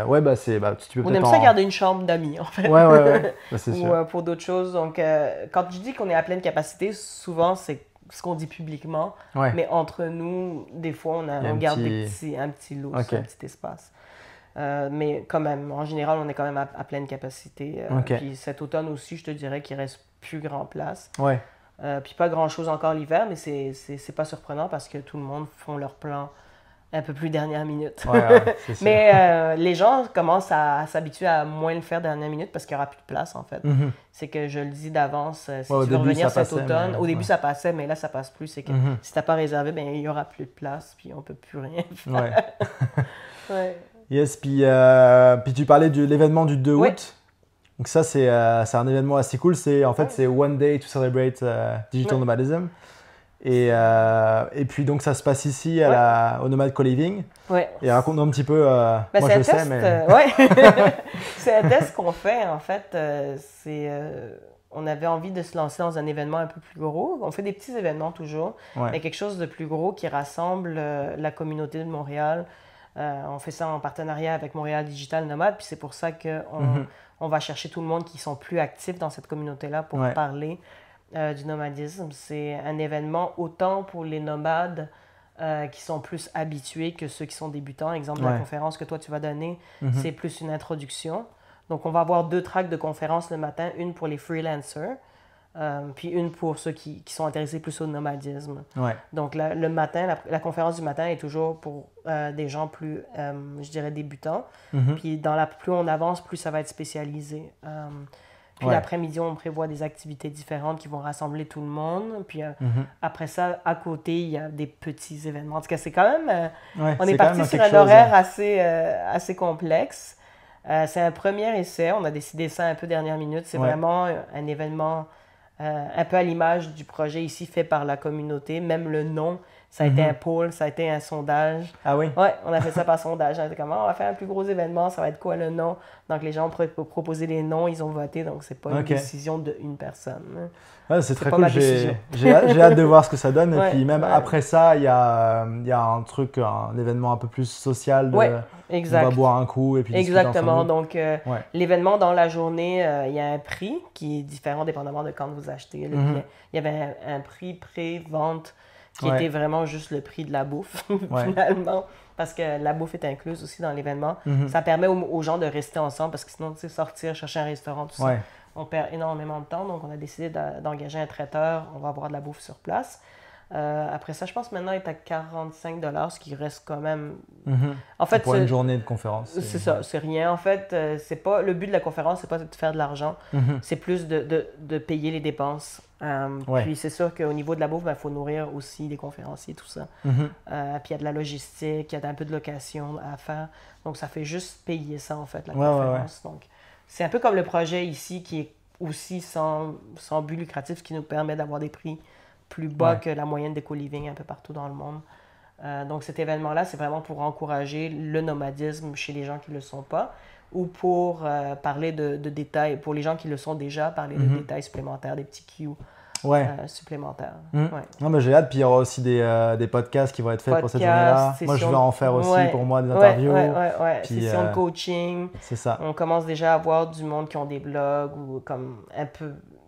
tu peux on aime ça garder une chambre d'amis, en fait. C'est sûr. Ou pour d'autres choses. Donc, quand je dis qu'on est à pleine capacité, souvent, c'est ce qu'on dit publiquement. Mais entre nous, des fois, on garde un petit lot, un petit espace. Mais quand même, en général, on est quand même à pleine capacité. Puis cet automne aussi, je te dirais qu'il reste plus grand place. Puis pas grand-chose encore l'hiver, mais c'est pas surprenant parce que tout le monde font leur plan un peu plus dernière minute. Mais les gens commencent à s'habituer à moins le faire dernière minute parce qu'il n'y aura plus de place, en fait. C'est que je le dis d'avance, si tu veux revenir cet automne, au début ça passait, mais là ça passe plus. C'est que si tu n'as pas réservé, il n'y aura plus de place, puis on ne peut plus rien faire. Yes, puis tu parlais de l'événement du 2 août. Donc ça, c'est un événement assez cool. C'est One Day to Celebrate Digital Nomadism. Et puis donc ça se passe ici au Nomad Co-Living. Et raconte-nous un petit peu. Moi je sais, mais c'est un test qu'on fait en fait. On avait envie de se lancer dans un événement un peu plus gros. On fait des petits événements toujours, mais quelque chose de plus gros qui rassemble la communauté de Montréal. On fait ça en partenariat avec Montréal Digital Nomade, puis c'est pour ça qu'on va chercher tout le monde qui sont plus actifs dans cette communauté-là pour parler du nomadisme. C'est un événement autant pour les nomades qui sont plus habitués que ceux qui sont débutants. Exemple, la conférence que toi tu vas donner, c'est plus une introduction. Donc on va avoir 2 tracks de conférences le matin, une pour les freelancers, puis une pour ceux qui sont intéressés plus au nomadisme. Donc le matin, la conférence du matin est toujours pour des gens plus, je dirais, débutants. Puis plus on avance, plus ça va être spécialisé. Puis l'après-midi, on prévoit des activités différentes qui vont rassembler tout le monde. Puis après ça, à côté, il y a des petits événements. En tout cas, c'est quand même... on est parti sur un horaire assez complexe. C'est un premier essai. On a décidé ça un peu dernière minute. C'est vraiment un événement un peu à l'image du projet ici fait par la communauté. Même le nom, ça a été un poll, ça a été un sondage. Ah oui? Oui, on a fait ça par sondage. On a dit comment on va faire un plus gros événement, ça va être quoi le nom? Donc les gens ont proposé des noms, ils ont voté, donc c'est pas une décision d'une personne. C'est très cool, j'ai hâte de voir ce que ça donne. Et puis même après ça, il y a un événement un peu plus social. Exact. On va boire un coup et puis exactement. Donc l'événement dans la journée, il y a un prix qui est différent dépendamment de quand vous achetez le billet. Il y avait un prix pré-vente qui était vraiment juste le prix de la bouffe, finalement, parce que la bouffe est incluse aussi dans l'événement. Ça permet aux gens de rester ensemble, parce que sinon, tu sais, sortir, chercher un restaurant, tout ça, on perd énormément de temps. Donc, on a décidé d'engager un traiteur. On va avoir de la bouffe sur place. Après ça, je pense maintenant, il est à 45 $, ce qui reste quand même... En fait, pour une journée de conférence. C'est ça, c'est rien. En fait, c'est pas le but de la conférence, c'est pas de faire de l'argent. C'est plus de payer les dépenses. Puis c'est sûr qu'au niveau de la bouffe, il faut nourrir aussi les conférenciers, tout ça. Puis il y a de la logistique, il y a un peu de location à faire. Donc, ça fait juste payer ça, en fait, la conférence. Donc, c'est un peu comme le projet ici qui est aussi sans but lucratif, ce qui nous permet d'avoir des prix plus bas que la moyenne des co-living un peu partout dans le monde. Donc cet événement-là, c'est vraiment pour encourager le nomadisme chez les gens qui ne le sont pas ou pour parler de détails, pour les gens qui le sont déjà, parler de détails supplémentaires, des petits cues supplémentaires. Non, mais j'ai hâte, puis il y aura aussi des podcasts qui vont être faits pour cette journée-là. Moi, je vais en faire aussi pour moi des interviews. Puis, session de coaching. C'est ça. On commence déjà à voir du monde qui ont des blogs ou comme un peu...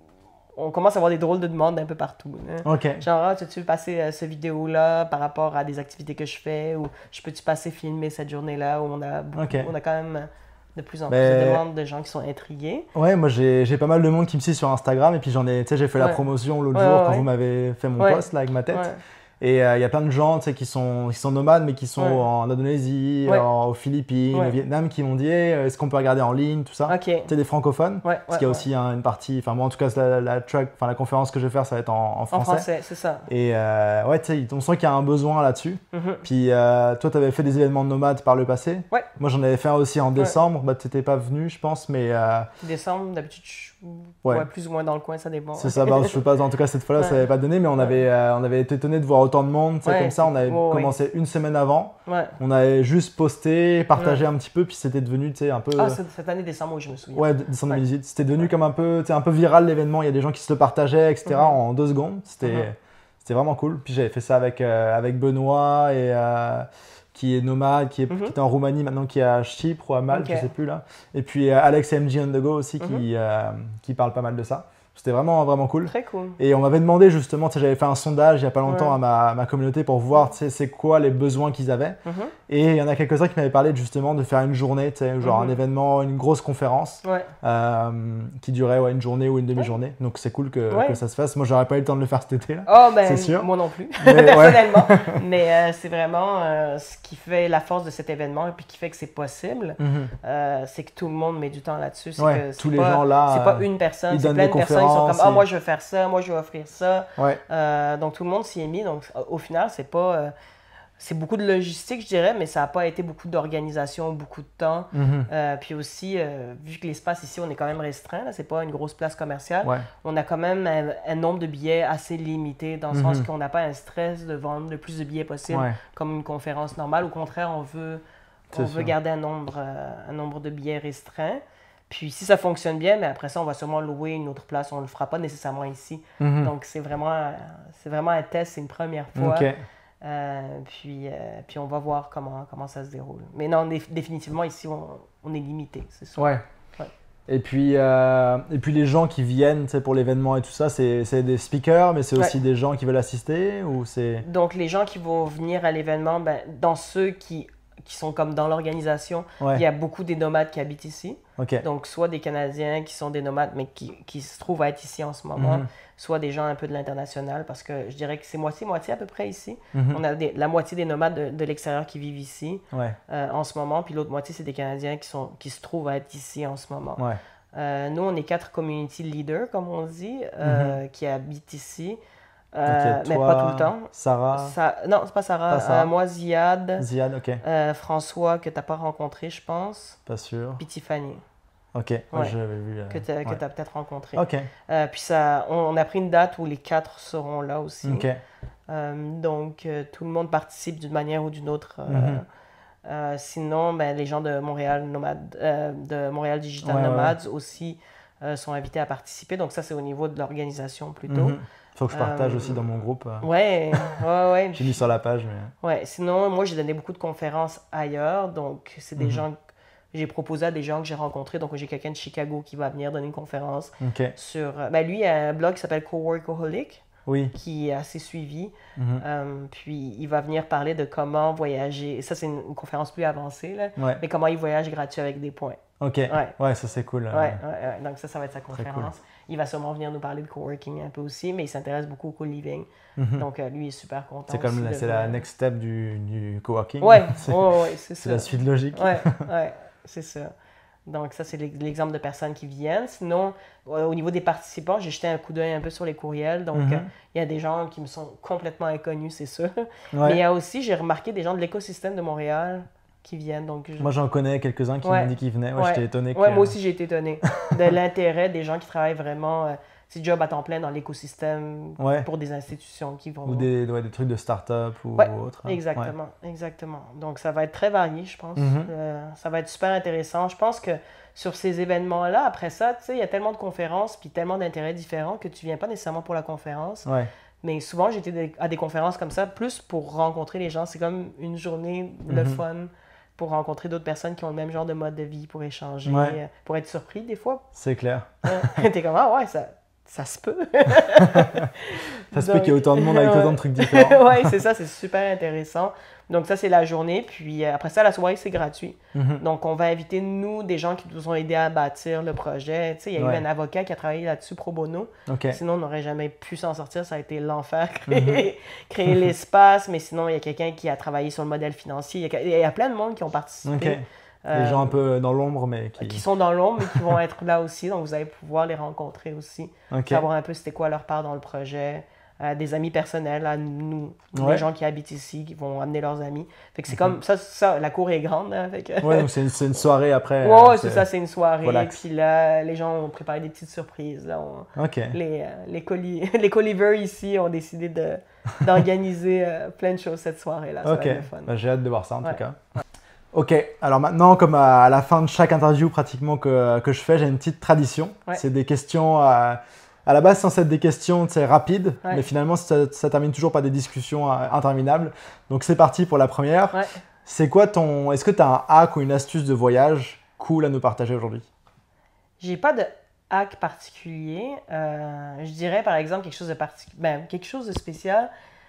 on commence à avoir des drôles de demandes un peu partout. Hein. OK. Genre, ah, tu veux passer cette vidéo-là par rapport à des activités que je fais, ou je peux-tu passer filmer cette journée-là, où on a quand même de plus en plus de demandes de gens qui sont intrigués. Ouais, moi j'ai pas mal de monde qui me suit sur Instagram, et puis j'ai fait la promotion l'autre jour quand vous m'avez fait mon post là avec ma tête. Ouais. Et il y a plein de gens qui sont nomades, mais qui sont en Indonésie, aux Philippines, au Vietnam, qui m'ont dit est-ce qu'on peut regarder en ligne, tout ça. Des francophones. Parce qu'il y a aussi une partie, enfin moi en tout cas la conférence que je vais faire, ça va être en français. En français, c'est ça. Et on sent qu'il y a un besoin là-dessus. Puis toi, tu avais fait des événements de nomades par le passé. Moi, j'en avais fait un aussi en décembre. Tu n'étais pas venu, je pense, mais... Décembre, d'habitude, plus ou moins dans le coin, ça dépend. C'est ça, je sais pas, en tout cas cette fois-là, ça n'avait pas donné, mais on avait été étonnés de voir autant de monde, comme ça, on avait commencé une semaine avant, on avait juste posté, partagé un petit peu, puis c'était devenu un peu... Ah, cette année décembre, oui, je me souviens. Ouais, décembre 2018, c'était devenu comme un peu viral l'événement, il y a des gens qui se le partageaient, etc. en 2 secondes, c'était vraiment cool. Puis j'avais fait ça avec Benoît, qui est nomade, qui est en Roumanie maintenant, qui est à Chypre ou à Malte, je sais plus là. Et puis Alex MG on the go aussi, qui parle pas mal de ça. C'était vraiment, vraiment cool. Très cool. Et on m'avait demandé justement, j'avais fait un sondage il n'y a pas longtemps à ma communauté pour voir c'est quoi les besoins qu'ils avaient. Et il y en a quelques-uns qui m'avaient parlé justement de faire une journée, genre un événement, une grosse conférence qui durait une journée ou une demi-journée. Donc c'est cool que ça se fasse. Moi, j'aurais pas eu le temps de le faire cet été là. Oh, ben, c'est sûr. Moi non plus, personnellement. Mais c'est vraiment ce qui fait la force de cet événement et puis qui fait que c'est possible. C'est que tout le monde met du temps là-dessus. Tous les gens là. C'est pas une personne, c'est plein de personnes qui sont comme « Ah, moi je veux faire ça, moi je veux offrir ça. » Donc tout le monde s'y est mis. Donc au final, c'est pas... c'est beaucoup de logistique, je dirais, mais ça n'a pas été beaucoup d'organisation, beaucoup de temps. Puis aussi, vu que l'espace ici, on est quand même restreint, c'est pas une grosse place commerciale, on a quand même un nombre de billets assez limité, dans le sens qu'on n'a pas un stress de vendre le plus de billets possible, comme une conférence normale. Au contraire, on veut garder un nombre de billets restreint. Puis si ça fonctionne bien, mais après ça, on va sûrement louer une autre place. On ne le fera pas nécessairement ici. Donc c'est vraiment un test, c'est une première fois. Puis on va voir comment ça se déroule. Mais non, définitivement, ici, on est limité, c'est sûr. Et puis les gens qui viennent pour l'événement et tout ça, c'est des speakers, mais c'est aussi des gens qui veulent assister ou c'est... Donc les gens qui vont venir à l'événement, dans ceux qui sont comme dans l'organisation, il y a beaucoup des nomades qui habitent ici. Donc, soit des Canadiens qui sont des nomades, mais qui se trouvent à être ici en ce moment, soit des gens un peu de l'international, parce que je dirais que c'est moitié-moitié à peu près ici. On a la moitié des nomades de l'extérieur qui vivent ici en ce moment, puis l'autre moitié, c'est des Canadiens qui se trouvent à être ici en ce moment. Nous, on est 4 community leaders, comme on dit, qui habitent ici. Mais pas tout le temps. Sarah? Non, c'est pas Sarah. Pas Sarah. Moi, Ziad. Ziad, ok. François, que tu n'as pas rencontré, je pense. Pas sûr. Puis Tiffany. Ok, j'avais vu. Que tu as peut-être rencontré. Ok. Puis on a pris une date où les 4 seront là aussi. Ok. Donc, tout le monde participe d'une manière ou d'une autre. Sinon, les gens de Montréal, de Montréal Digital Nomads aussi sont invités à participer. Donc, ça, c'est au niveau de l'organisation plutôt. Faut que je partage aussi dans mon groupe. Ouais. J'ai mis sur la page. Mais... sinon, moi, j'ai donné beaucoup de conférences ailleurs. Donc, c'est des gens... J'ai proposé à des gens que j'ai rencontrés. Donc, j'ai quelqu'un de Chicago qui va venir donner une conférence sur... lui, il a un blog qui s'appelle Coworkaholic, qui est assez suivi. Puis, il va venir parler de comment voyager. Et ça, c'est une conférence plus avancée, là. Mais comment il voyage gratuit avec des points. Ça, c'est cool. Donc, ça va être sa conférence. Cool. Il va sûrement venir nous parler de coworking un peu aussi, mais il s'intéresse beaucoup au co-living. Donc, lui, il est super content. C'est comme c'est la next step du coworking. C'est ça. C'est la suite logique. C'est ça. Donc, ça, c'est l'exemple de personnes qui viennent. Sinon, au niveau des participants, j'ai jeté un coup d'œil un peu sur les courriels. Donc, il y a des gens qui me sont complètement inconnus, c'est sûr. Mais il y a aussi, j'ai remarqué des gens de l'écosystème de Montréal qui viennent. Donc, moi, j'en connais quelques-uns qui m'ont dit qu'ils venaient. J'étais étonné. Moi aussi, j'ai été étonné de l'intérêt des gens qui travaillent vraiment... c'est job à temps plein dans l'écosystème pour des institutions qui vont... Ou des trucs de start-up ou autre. Exactement. Donc, ça va être très varié, je pense. Ça va être super intéressant. Je pense que sur ces événements-là, après ça, tu sais, il y a tellement de conférences puis tellement d'intérêts différents que tu viens pas nécessairement pour la conférence. Mais souvent, j'étais à des conférences comme ça, plus pour rencontrer les gens. C'est comme une journée de fun pour rencontrer d'autres personnes qui ont le même genre de mode de vie, pour échanger, pour être surpris des fois. C'est clair. T'es comme, ça Ça se peut. Ça se peut qu'il y ait autant de monde avec autant de trucs différents. Oui, c'est ça, c'est super intéressant. Donc ça, c'est la journée. Puis après ça, la soirée, c'est gratuit. Donc on va inviter, nous, des gens qui nous ont aidés à bâtir le projet. Tu sais, il y a eu un avocat qui a travaillé là-dessus pro bono. Sinon, on n'aurait jamais pu s'en sortir. Ça a été l'enfer, créer l'espace. Mais sinon, il y a quelqu'un qui a travaillé sur le modèle financier. Il y a plein de monde qui ont participé. Les gens un peu dans l'ombre, mais qui sont dans l'ombre, mais qui vont être là aussi. Donc, vous allez pouvoir les rencontrer aussi. Savoir un peu c'était quoi leur part dans le projet. Des amis personnels à nous, les gens qui habitent ici, qui vont amener leurs amis. Fait que c'est comme ça, la cour est grande. Hein, donc c'est une soirée après. Oui, c'est ça, c'est une soirée. Relax. Puis là, les gens ont préparé des petites surprises. Là, les colivers ici ont décidé d'organiser plein de choses cette soirée-là. Ça va être le fun. J'ai hâte de voir ça en tout cas. Ok, alors maintenant, comme à la fin de chaque interview pratiquement que je fais, j'ai une petite tradition. C'est des questions... À la base, c'est censé être des questions rapides, mais finalement, ça termine toujours par des discussions interminables. Donc, c'est parti pour la première. C'est quoi Est-ce que tu as un hack ou une astuce de voyage cool à nous partager aujourd'hui? J'ai pas de hack particulier. Je dirais, par exemple, quelque chose de spécial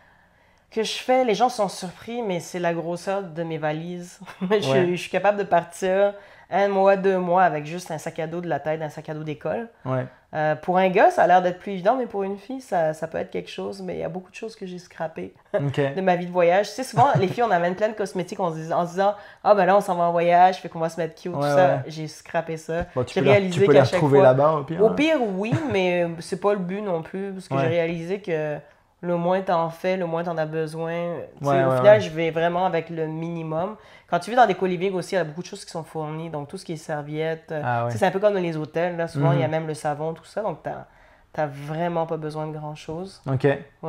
que je fais. Les gens sont surpris, mais c'est la grosseur de mes valises. Je suis capable de partir 1 mois, 2 mois avec juste un sac à dos de la taille d'un sac à dos d'école. Pour un gars, ça a l'air d'être plus évident, mais pour une fille, ça peut être quelque chose. Mais il y a beaucoup de choses que j'ai scrappées de ma vie de voyage. Tu sais, souvent, les filles, on amène plein de cosmétiques en se disant « Ah, ben là, on s'en va en voyage, fait qu'on va se mettre cute, tout ça. » J'ai scrappé ça. J'ai réalisé qu'à chaque fois... là-bas, au pire? Au pire, oui, mais c'est pas le but non plus. Parce que j'ai réalisé que le moins t'en fais, le moins t'en as besoin. Au final, je vais vraiment avec le minimum. Quand tu vis dans des co-living aussi, il y a beaucoup de choses qui sont fournies. Donc, tout ce qui est serviettes. C'est un peu comme dans les hôtels. Là. Souvent, il y a même le savon, tout ça. Donc, t'as vraiment pas besoin de grand-chose. Donc,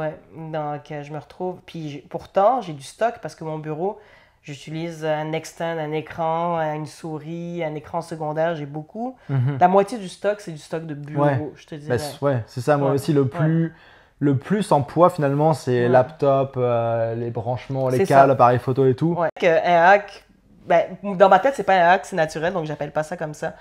je me retrouve. Puis, pourtant, j'ai du stock parce que mon bureau, j'utilise un extend, un écran, une souris, un écran secondaire. J'ai beaucoup. La moitié du stock, c'est du stock de bureau, je te dirais. C'est ça. Moi aussi, le plus en poids, finalement, c'est laptop, les branchements, les câbles, appareils photo et tout. Un hack, dans ma tête, c'est pas un hack, c'est naturel, donc j'appelle pas ça comme ça.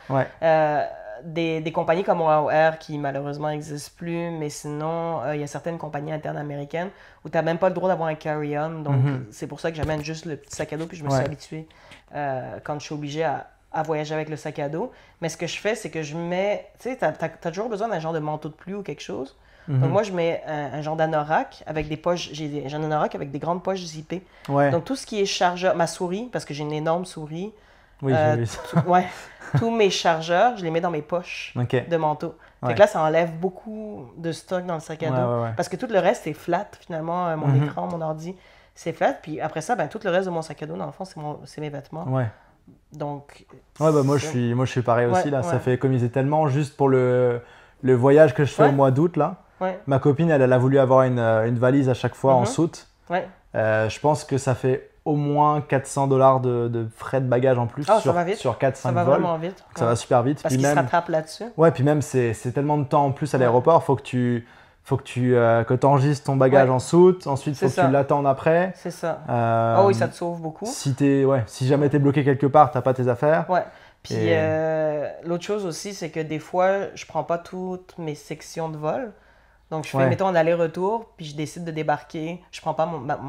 Des compagnies comme Wow Air qui malheureusement n'existent plus, mais sinon, il y a certaines compagnies internes américaines où tu n'as même pas le droit d'avoir un carry-on. Donc, c'est pour ça que j'amène juste le petit sac à dos, puis je me suis habituée quand je suis obligée à voyager avec le sac à dos. Mais ce que je fais, c'est que je mets... Tu sais, tu as toujours besoin d'un genre de manteau de pluie ou quelque chose. Donc, moi, je mets un genre d'anorak avec des poches. J'ai un anorak avec des grandes poches zippées. Donc, tout ce qui est chargeur, ma souris, parce que j'ai une énorme souris. Oui, j'ai vu ça. Tous mes chargeurs, je les mets dans mes poches de manteau. Fait que là, ça enlève beaucoup de stock dans le sac à dos. Parce que tout le reste est flat, finalement. Mon écran, mon ordi, c'est flat. Puis après ça, tout le reste de mon sac à dos, dans le fond, c'est mes vêtements. Donc... moi, je suis pareil aussi. Là. Ça fait économiser tellement juste pour le voyage que je fais au mois d'août, là. Ma copine, elle a voulu avoir une valise à chaque fois en soute. Je pense que ça fait au moins $400 de frais de bagages en plus sur 4-5 vols. Ça va vraiment vite. Ça va super vite. Parce qu'ils se rattrapent là-dessus. Puis même, c'est tellement de temps en plus à l'aéroport. Faut que tu enregistres ton bagage en soute. Ensuite, faut que tu l'attendes après. C'est ça. Oui, ça te sauve beaucoup. Si jamais tu es bloqué quelque part, tu n'as pas tes affaires. Puis l'autre chose aussi, c'est que des fois, je prends pas toutes mes sections de vol. Donc, je fais, mettons, un aller-retour, puis je décide de débarquer. Je prends pas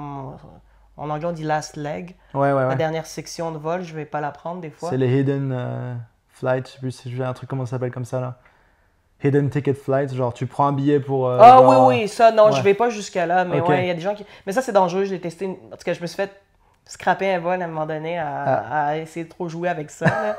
en anglais, on dit last leg. Ma dernière section de vol, je vais pas la prendre des fois. C'est les hidden flights, je sais plus si j'ai un truc, comment ça s'appelle comme ça là. Hidden ticket flights, genre tu prends un billet pour... oui, ça, non, je vais pas jusqu'à là. Mais il y a des gens qui... Mais ça, c'est dangereux, je l'ai testé. En tout cas, je me suis fait scraper un vol à un moment donné à essayer de trop jouer avec ça.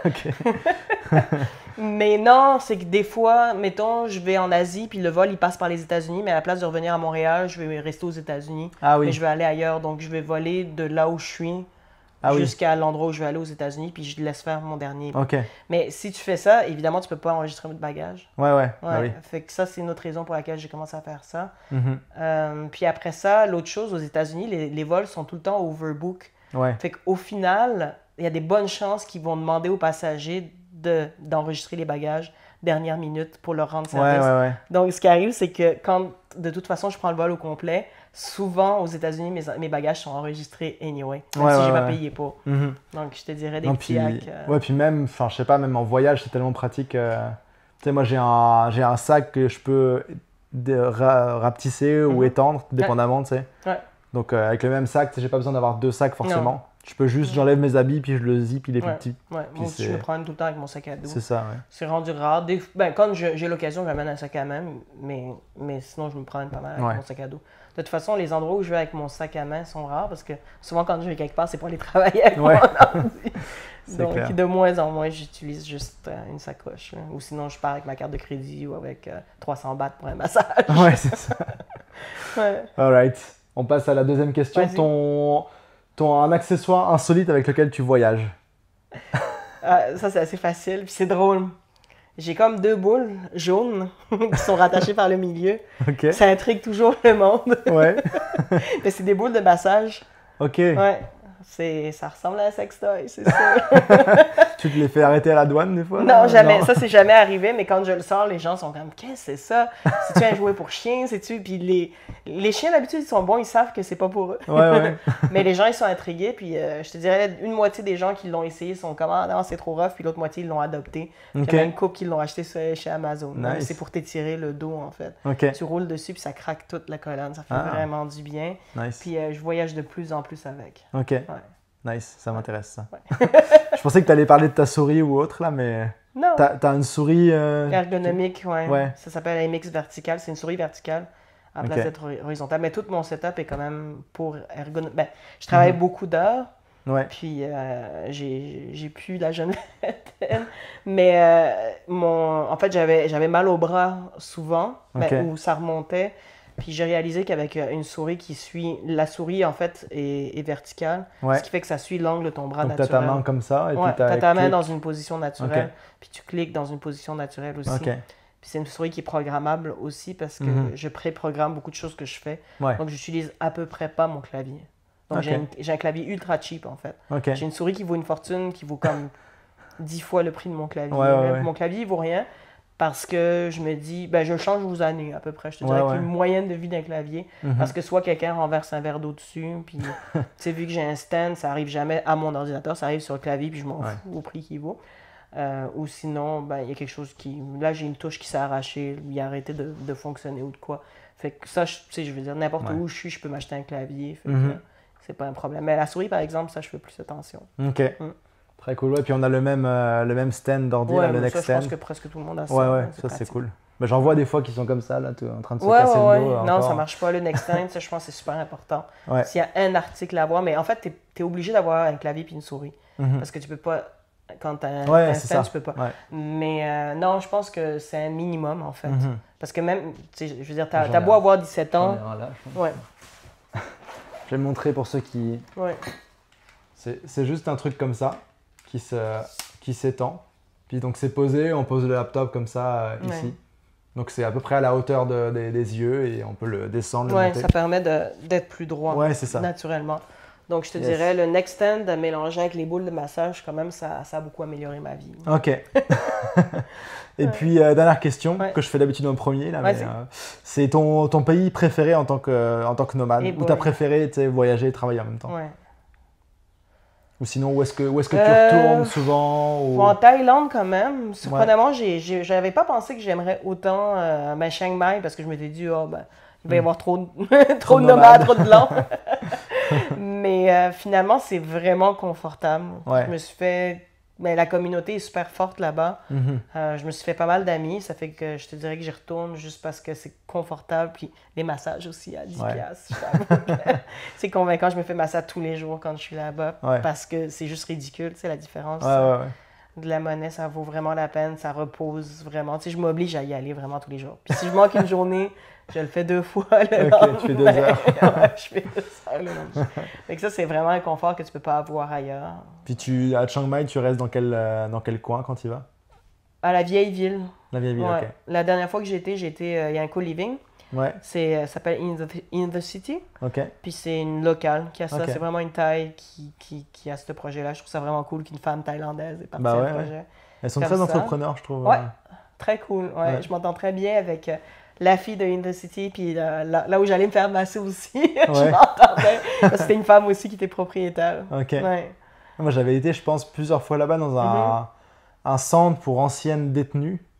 Mais non, c'est que des fois, mettons, je vais en Asie, puis le vol, il passe par les États-Unis, mais à la place de revenir à Montréal, je vais rester aux États-Unis. Mais je vais aller ailleurs, donc je vais voler de là où je suis jusqu'à l'endroit où je vais aller aux États-Unis, puis je laisse faire mon dernier. Mais si tu fais ça, évidemment, tu peux pas enregistrer votre bagage. Fait que ça, c'est une autre raison pour laquelle j'ai commencé à faire ça. Puis après ça, l'autre chose, aux États-Unis, les vols sont tout le temps overbook. Fait qu'au final, il y a des bonnes chances qu'ils vont demander aux passagers d'enregistrer les bagages dernière minute pour leur rendre service. Donc, ce qui arrive, c'est que quand, de toute façon, je prends le vol au complet, souvent, aux États-Unis, mes bagages sont enregistrés anyway, même si je ne payé pas. Donc, je te dirais des petits hacks. Puis même, je sais pas, même en voyage, c'est tellement pratique. sais, moi j'ai un sac que je peux rapetisser ou étendre, dépendamment, tu sais. Ouais. Donc avec le même sac, j'ai pas besoin d'avoir 2 sacs forcément. Non. Je peux juste, j'enlève mes habits, puis je le zip, il est plus petit. Ouais, moi aussi, je me prends tout le temps avec mon sac à dos. C'est ça, ouais. C'est rendu rare. Quand j'ai l'occasion, j'amène un sac à main, mais sinon, je me prends pas mal avec mon sac à dos. De toute façon, les endroits où je vais avec mon sac à main sont rares parce que souvent, quand je vais quelque part, c'est pour aller travailler avec mon ordi. Donc, clair. De moins en moins, j'utilise juste une sacoche. Là. Ou sinon, je pars avec ma carte de crédit ou avec 300 bahts pour un massage. Ouais, c'est ça. Ouais. Alright. On passe à la deuxième question. Un accessoire insolite avec lequel tu voyages. Ça, c'est assez facile. Puis c'est drôle. J'ai comme 2 boules jaunes qui sont rattachées par le milieu. Okay. Ça intrigue toujours le monde. Ouais. Mais c'est des boules de massage. Ok. Ouais. Ça ressemble à un sextoy, c'est ça. Tu te les fais arrêter à la douane des fois? Non, jamais. Non. Ça, c'est jamais arrivé, mais quand je le sors, les gens sont comme « Qu'est-ce que c'est ça? C'est-tu un jouet pour chien? C'est-tu... » Puis les chiens, d'habitude, ils sont bons, ils savent que c'est pas pour eux. Ouais. Mais les gens, ils sont intrigués, puis je te dirais, une moitié des gens qui l'ont essayé sont comme « Ah non, c'est trop rough », puis l'autre moitié, ils l'ont adopté. Puis il y a même une couple qui l'ont acheté chez Amazon. Nice. C'est pour t'étirer le dos, en fait. Okay. Tu roules dessus, puis ça craque toute la colonne. Ça fait vraiment du bien. Nice. Puis je voyage de plus en plus avec. Ok. Ouais. Nice, ça m'intéresse ça. Ouais. Je pensais que tu allais parler de ta souris ou autre là, mais non. T'as une souris ergonomique, ouais. Ça s'appelle MX verticale, c'est une souris verticale à place d'être horizontale. Mais tout mon setup est quand même pour ergonomique. Ben, je travaille beaucoup d'heures, puis j'ai plus la jeune vingtaine, mais en fait j'avais mal au bras souvent, où ça remontait. Puis j'ai réalisé qu'avec une souris qui suit... La souris, en fait, est verticale. Ce qui fait que ça suit l'angle de ton bras naturel. Donc tu as ta main comme ça et puis tu as ta main dans une position naturelle. Puis tu cliques dans une position naturelle aussi. Puis c'est une souris qui est programmable aussi parce que je préprogramme beaucoup de choses que je fais. Donc j'utilise à peu près pas mon clavier. Donc j'ai un clavier ultra cheap, en fait. J'ai une souris qui vaut une fortune, qui vaut comme 10 fois le prix de mon clavier. Mon clavier, il vaut rien. Parce que je me dis, je change aux années à peu près. Je te dirais qu'une moyenne de vie d'un clavier. Parce que soit quelqu'un renverse un verre d'eau dessus, puis tu sais, vu que j'ai un stand, ça arrive jamais à mon ordinateur, ça arrive sur le clavier, puis je m'en fous au prix qu'il vaut. Ou sinon, il y a quelque chose qui... Là, j'ai une touche qui s'est arrachée, il a arrêté de fonctionner ou de quoi. Fait que ça, tu sais, je veux dire, n'importe où je suis, je peux m'acheter un clavier. Fait que c'est pas un problème. Mais la souris, par exemple, ça, je fais plus attention. Ok. Très cool. Puis on a le même stand d'ordi, le Next Stand. Je pense que presque tout le monde a ça. Ouais, ça c'est cool. Mais j'en vois des fois qui sont comme ça, là, en train de se casser le dos. Non, ça marche pas. Le Next Stand, ça, je pense que c'est super important. S'il y a un article à voir, mais en fait, tu es obligé d'avoir un clavier puis une souris. Parce que tu peux pas, quand tu as un stand, tu peux pas. Mais non, je pense que c'est un minimum, en fait. Parce que même, tu sais, je veux dire, tu as beau avoir 17 ans. Je vais le montrer pour ceux qui... C'est juste un truc comme ça. Qui s'étend. Puis donc c'est posé, on pose le laptop comme ça ici. Donc c'est à peu près à la hauteur des yeux et on peut le descendre, le monter. Ça permet d'être plus droit naturellement. Donc je te dirais, le Next Stand mélangé avec les boules de massage, quand même, ça a beaucoup amélioré ma vie. Ok. Et puis dernière question que je fais d'habitude en premier, là, c'est ton pays préféré en tant que nomade, où tu as préféré voyager et travailler en même temps. Ou sinon, où est-ce que tu retournes souvent En Thaïlande, quand même. Surprenamment, j'avais pas pensé que j'aimerais autant Chiang Mai parce que je m'étais dit, il va y avoir trop de nomades, trop de blancs. Mais finalement, c'est vraiment confortable. Je me suis fait... la communauté est super forte là-bas. Je me suis fait pas mal d'amis. Ça fait que je te dirais que j'y retourne juste parce que c'est confortable. Puis les massages aussi à 10$. C'est convaincant. Je me fais masser tous les jours quand je suis là-bas parce que c'est juste ridicule, tu sais, la différence. De la monnaie, ça vaut vraiment la peine. Ça repose vraiment. Tu sais, je m'oblige à y aller vraiment tous les jours. Puis si je manque une journée, je le fais 2 fois le lendemain. Tu fais 2 heures. Je fais 2 heures le lendemain. Fait que ça, c'est vraiment un confort que tu peux pas avoir ailleurs. Puis à Chiang Mai, tu restes dans quel coin quand tu y vas? À la vieille ville. La vieille ville, ok. La dernière fois que j'étais, il y a un co-living. Ça s'appelle In the City. Puis c'est une locale qui a ça. C'est vraiment une Thaï qui a ce projet-là. Je trouve ça vraiment cool qu'une femme thaïlandaise ait parti à ce projet. Elles sont très entrepreneurs, je trouve. Très cool. Je m'entends très bien avec la fille de In the City, puis là où j'allais me faire masser aussi. Je m'entendais. C'était une femme aussi qui était propriétaire. Moi, j'avais été, je pense, plusieurs fois là-bas dans un centre pour anciennes détenues.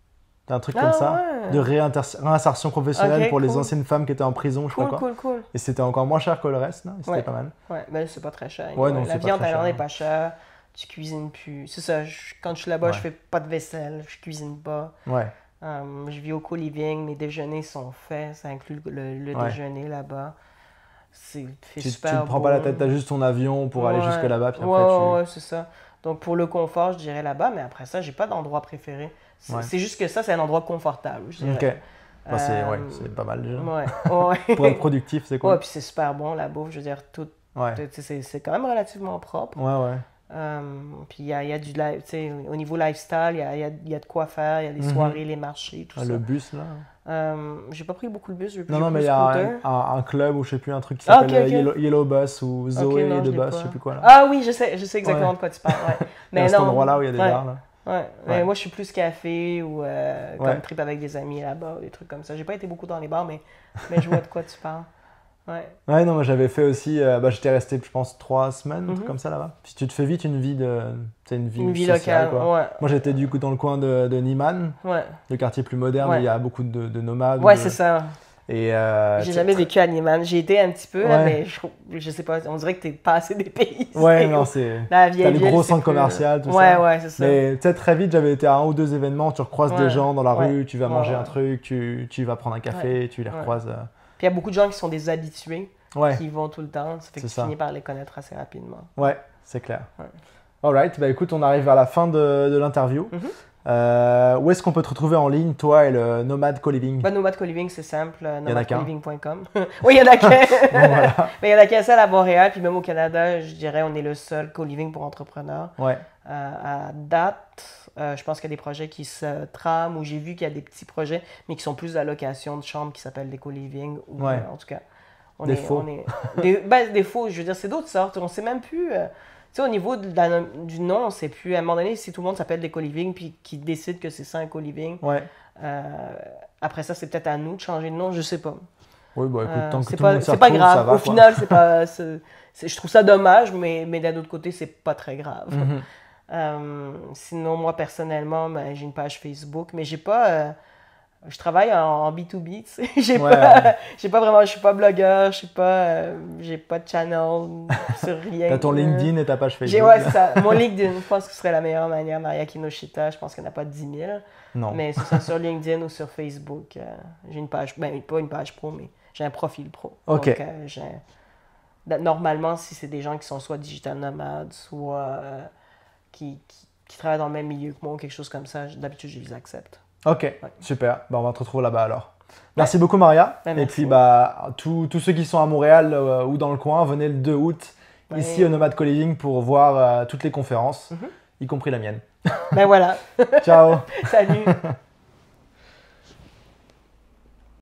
un truc comme ça, de réinsertion professionnelle pour les anciennes femmes qui étaient en prison, je sais pas quoi. Cool. Et c'était encore moins cher que le reste, c'était pas mal. Ouais, mais c'est pas très cher. Ouais, non, la vie en Thaïlande n'est pas chère, tu cuisines plus. C'est ça, quand je suis là-bas, je fais pas de vaisselle, je cuisine pas. Ouais. Je vis au co-living, mes déjeuners sont faits, ça inclut le déjeuner là-bas. C'est super Tu ne prends pas la tête, tu as juste ton avion pour aller jusque là-bas, puis après ouais, c'est ça. Donc pour le confort, je dirais là-bas, mais après ça, j'ai pas d'endroit préféré. C'est juste que ça, c'est un endroit confortable, je dirais. Ok. Bah, c'est pas mal déjà. Ouais. Pour être productif, c'est cool. Ouais, puis c'est super bon, la bouffe, je veux dire, tout. C'est quand même relativement propre. Ouais. Puis il y a du live, tu sais, au niveau lifestyle, il y a de quoi faire, il y a les soirées, les marchés, tout ça. Le bus, là? J'ai pas pris beaucoup le bus, j'ai Non, mais il y a un club ou je sais plus, un truc qui s'appelle Yellow Bus ou Zoé de Bus, je sais plus quoi là. Ah oui, je sais exactement de quoi tu parles. Ouais. Mais cet endroit-là où il y a des bars là. Ouais, mais moi je suis plus café ou comme trip avec des amis là-bas, des trucs comme ça. J'ai pas été beaucoup dans les bars, mais je vois de quoi tu parles. Ouais, non, moi j'avais fait aussi, j'étais resté, je pense, 3 semaines, un truc comme ça là-bas. Puis tu te fais vite une vie sociale, locale, quoi. Ouais. Moi j'étais du coup dans le coin de Niman, le quartier plus moderne, où il y a beaucoup de nomades. Ouais, c'est ça. Et j'ai jamais vécu à Niman. J'ai été un petit peu, là, mais je sais pas, on dirait que t'es pas assez des pays. Ouais, non, c'est. T'as le gros centre commercial, tout ça. Ouais, c'est ça. Mais tu sais, très vite, j'avais été à 1 ou 2 événements, tu recroises des gens dans la rue, tu vas manger un truc, tu vas prendre un café, tu les recroises. Puis il y a beaucoup de gens qui sont des habitués, qui vont tout le temps. Ça fait que tu finis par les connaître assez rapidement. Ouais, c'est clair. Alright, bah écoute, on arrive à la fin de l'interview. Où est-ce qu'on peut te retrouver en ligne, toi et le Nomad Co-Living? Nomad Co-Living, c'est simple, nomadcoliving.com. Oui, il y en a qu'un. Mais il y en a qu'un seul à Montréal, puis même au Canada, je dirais, on est le seul co-living pour entrepreneurs. À date, je pense qu'il y a des projets qui se trament, ou j'ai vu qu'il y a des petits projets, mais qui sont plus à location de chambres qui s'appellent des co-living. En tout cas, des faux. Des faux, je veux dire, c'est d'autres sortes. On ne sait même plus. Tu sais, au niveau du nom, on ne sait plus. À un moment donné, si tout le monde s'appelle des co-living puis qui décide que c'est ça un co-living, après ça, c'est peut-être à nous de changer de nom, je sais pas. Oui, bah écoute, tant que tout le monde c'est pas grave. Ça va, au final, c'est pas. Je trouve ça dommage, mais d'un autre côté, c'est pas très grave. Sinon, moi, personnellement, j'ai une page Facebook, mais j'ai pas. Je travaille en B2B, tu sais. J'ai pas vraiment, je suis pas blogueur, j'ai pas de channel sur rien. T'as ton LinkedIn et ta page Facebook. Ouais, c'est ça. Mon LinkedIn, je pense que ce serait la meilleure manière. Maria Kinoshita, je pense qu'il n'y en a pas 10 000. Non. Mais c'est ça, sur LinkedIn ou sur Facebook. J'ai une page, pas une page pro, mais j'ai un profil pro. Ok. Donc, normalement, si c'est des gens qui sont soit digital nomades, soit qui travaillent dans le même milieu que moi ou quelque chose comme ça, d'habitude, je les accepte. Ok, super. On va te retrouver là-bas alors. Merci beaucoup Maria. Merci. Et puis tous ceux qui sont à Montréal ou dans le coin, venez le 2 août ici au Nomad Co-Living pour voir toutes les conférences, y compris la mienne. Ben voilà. Ciao. Salut.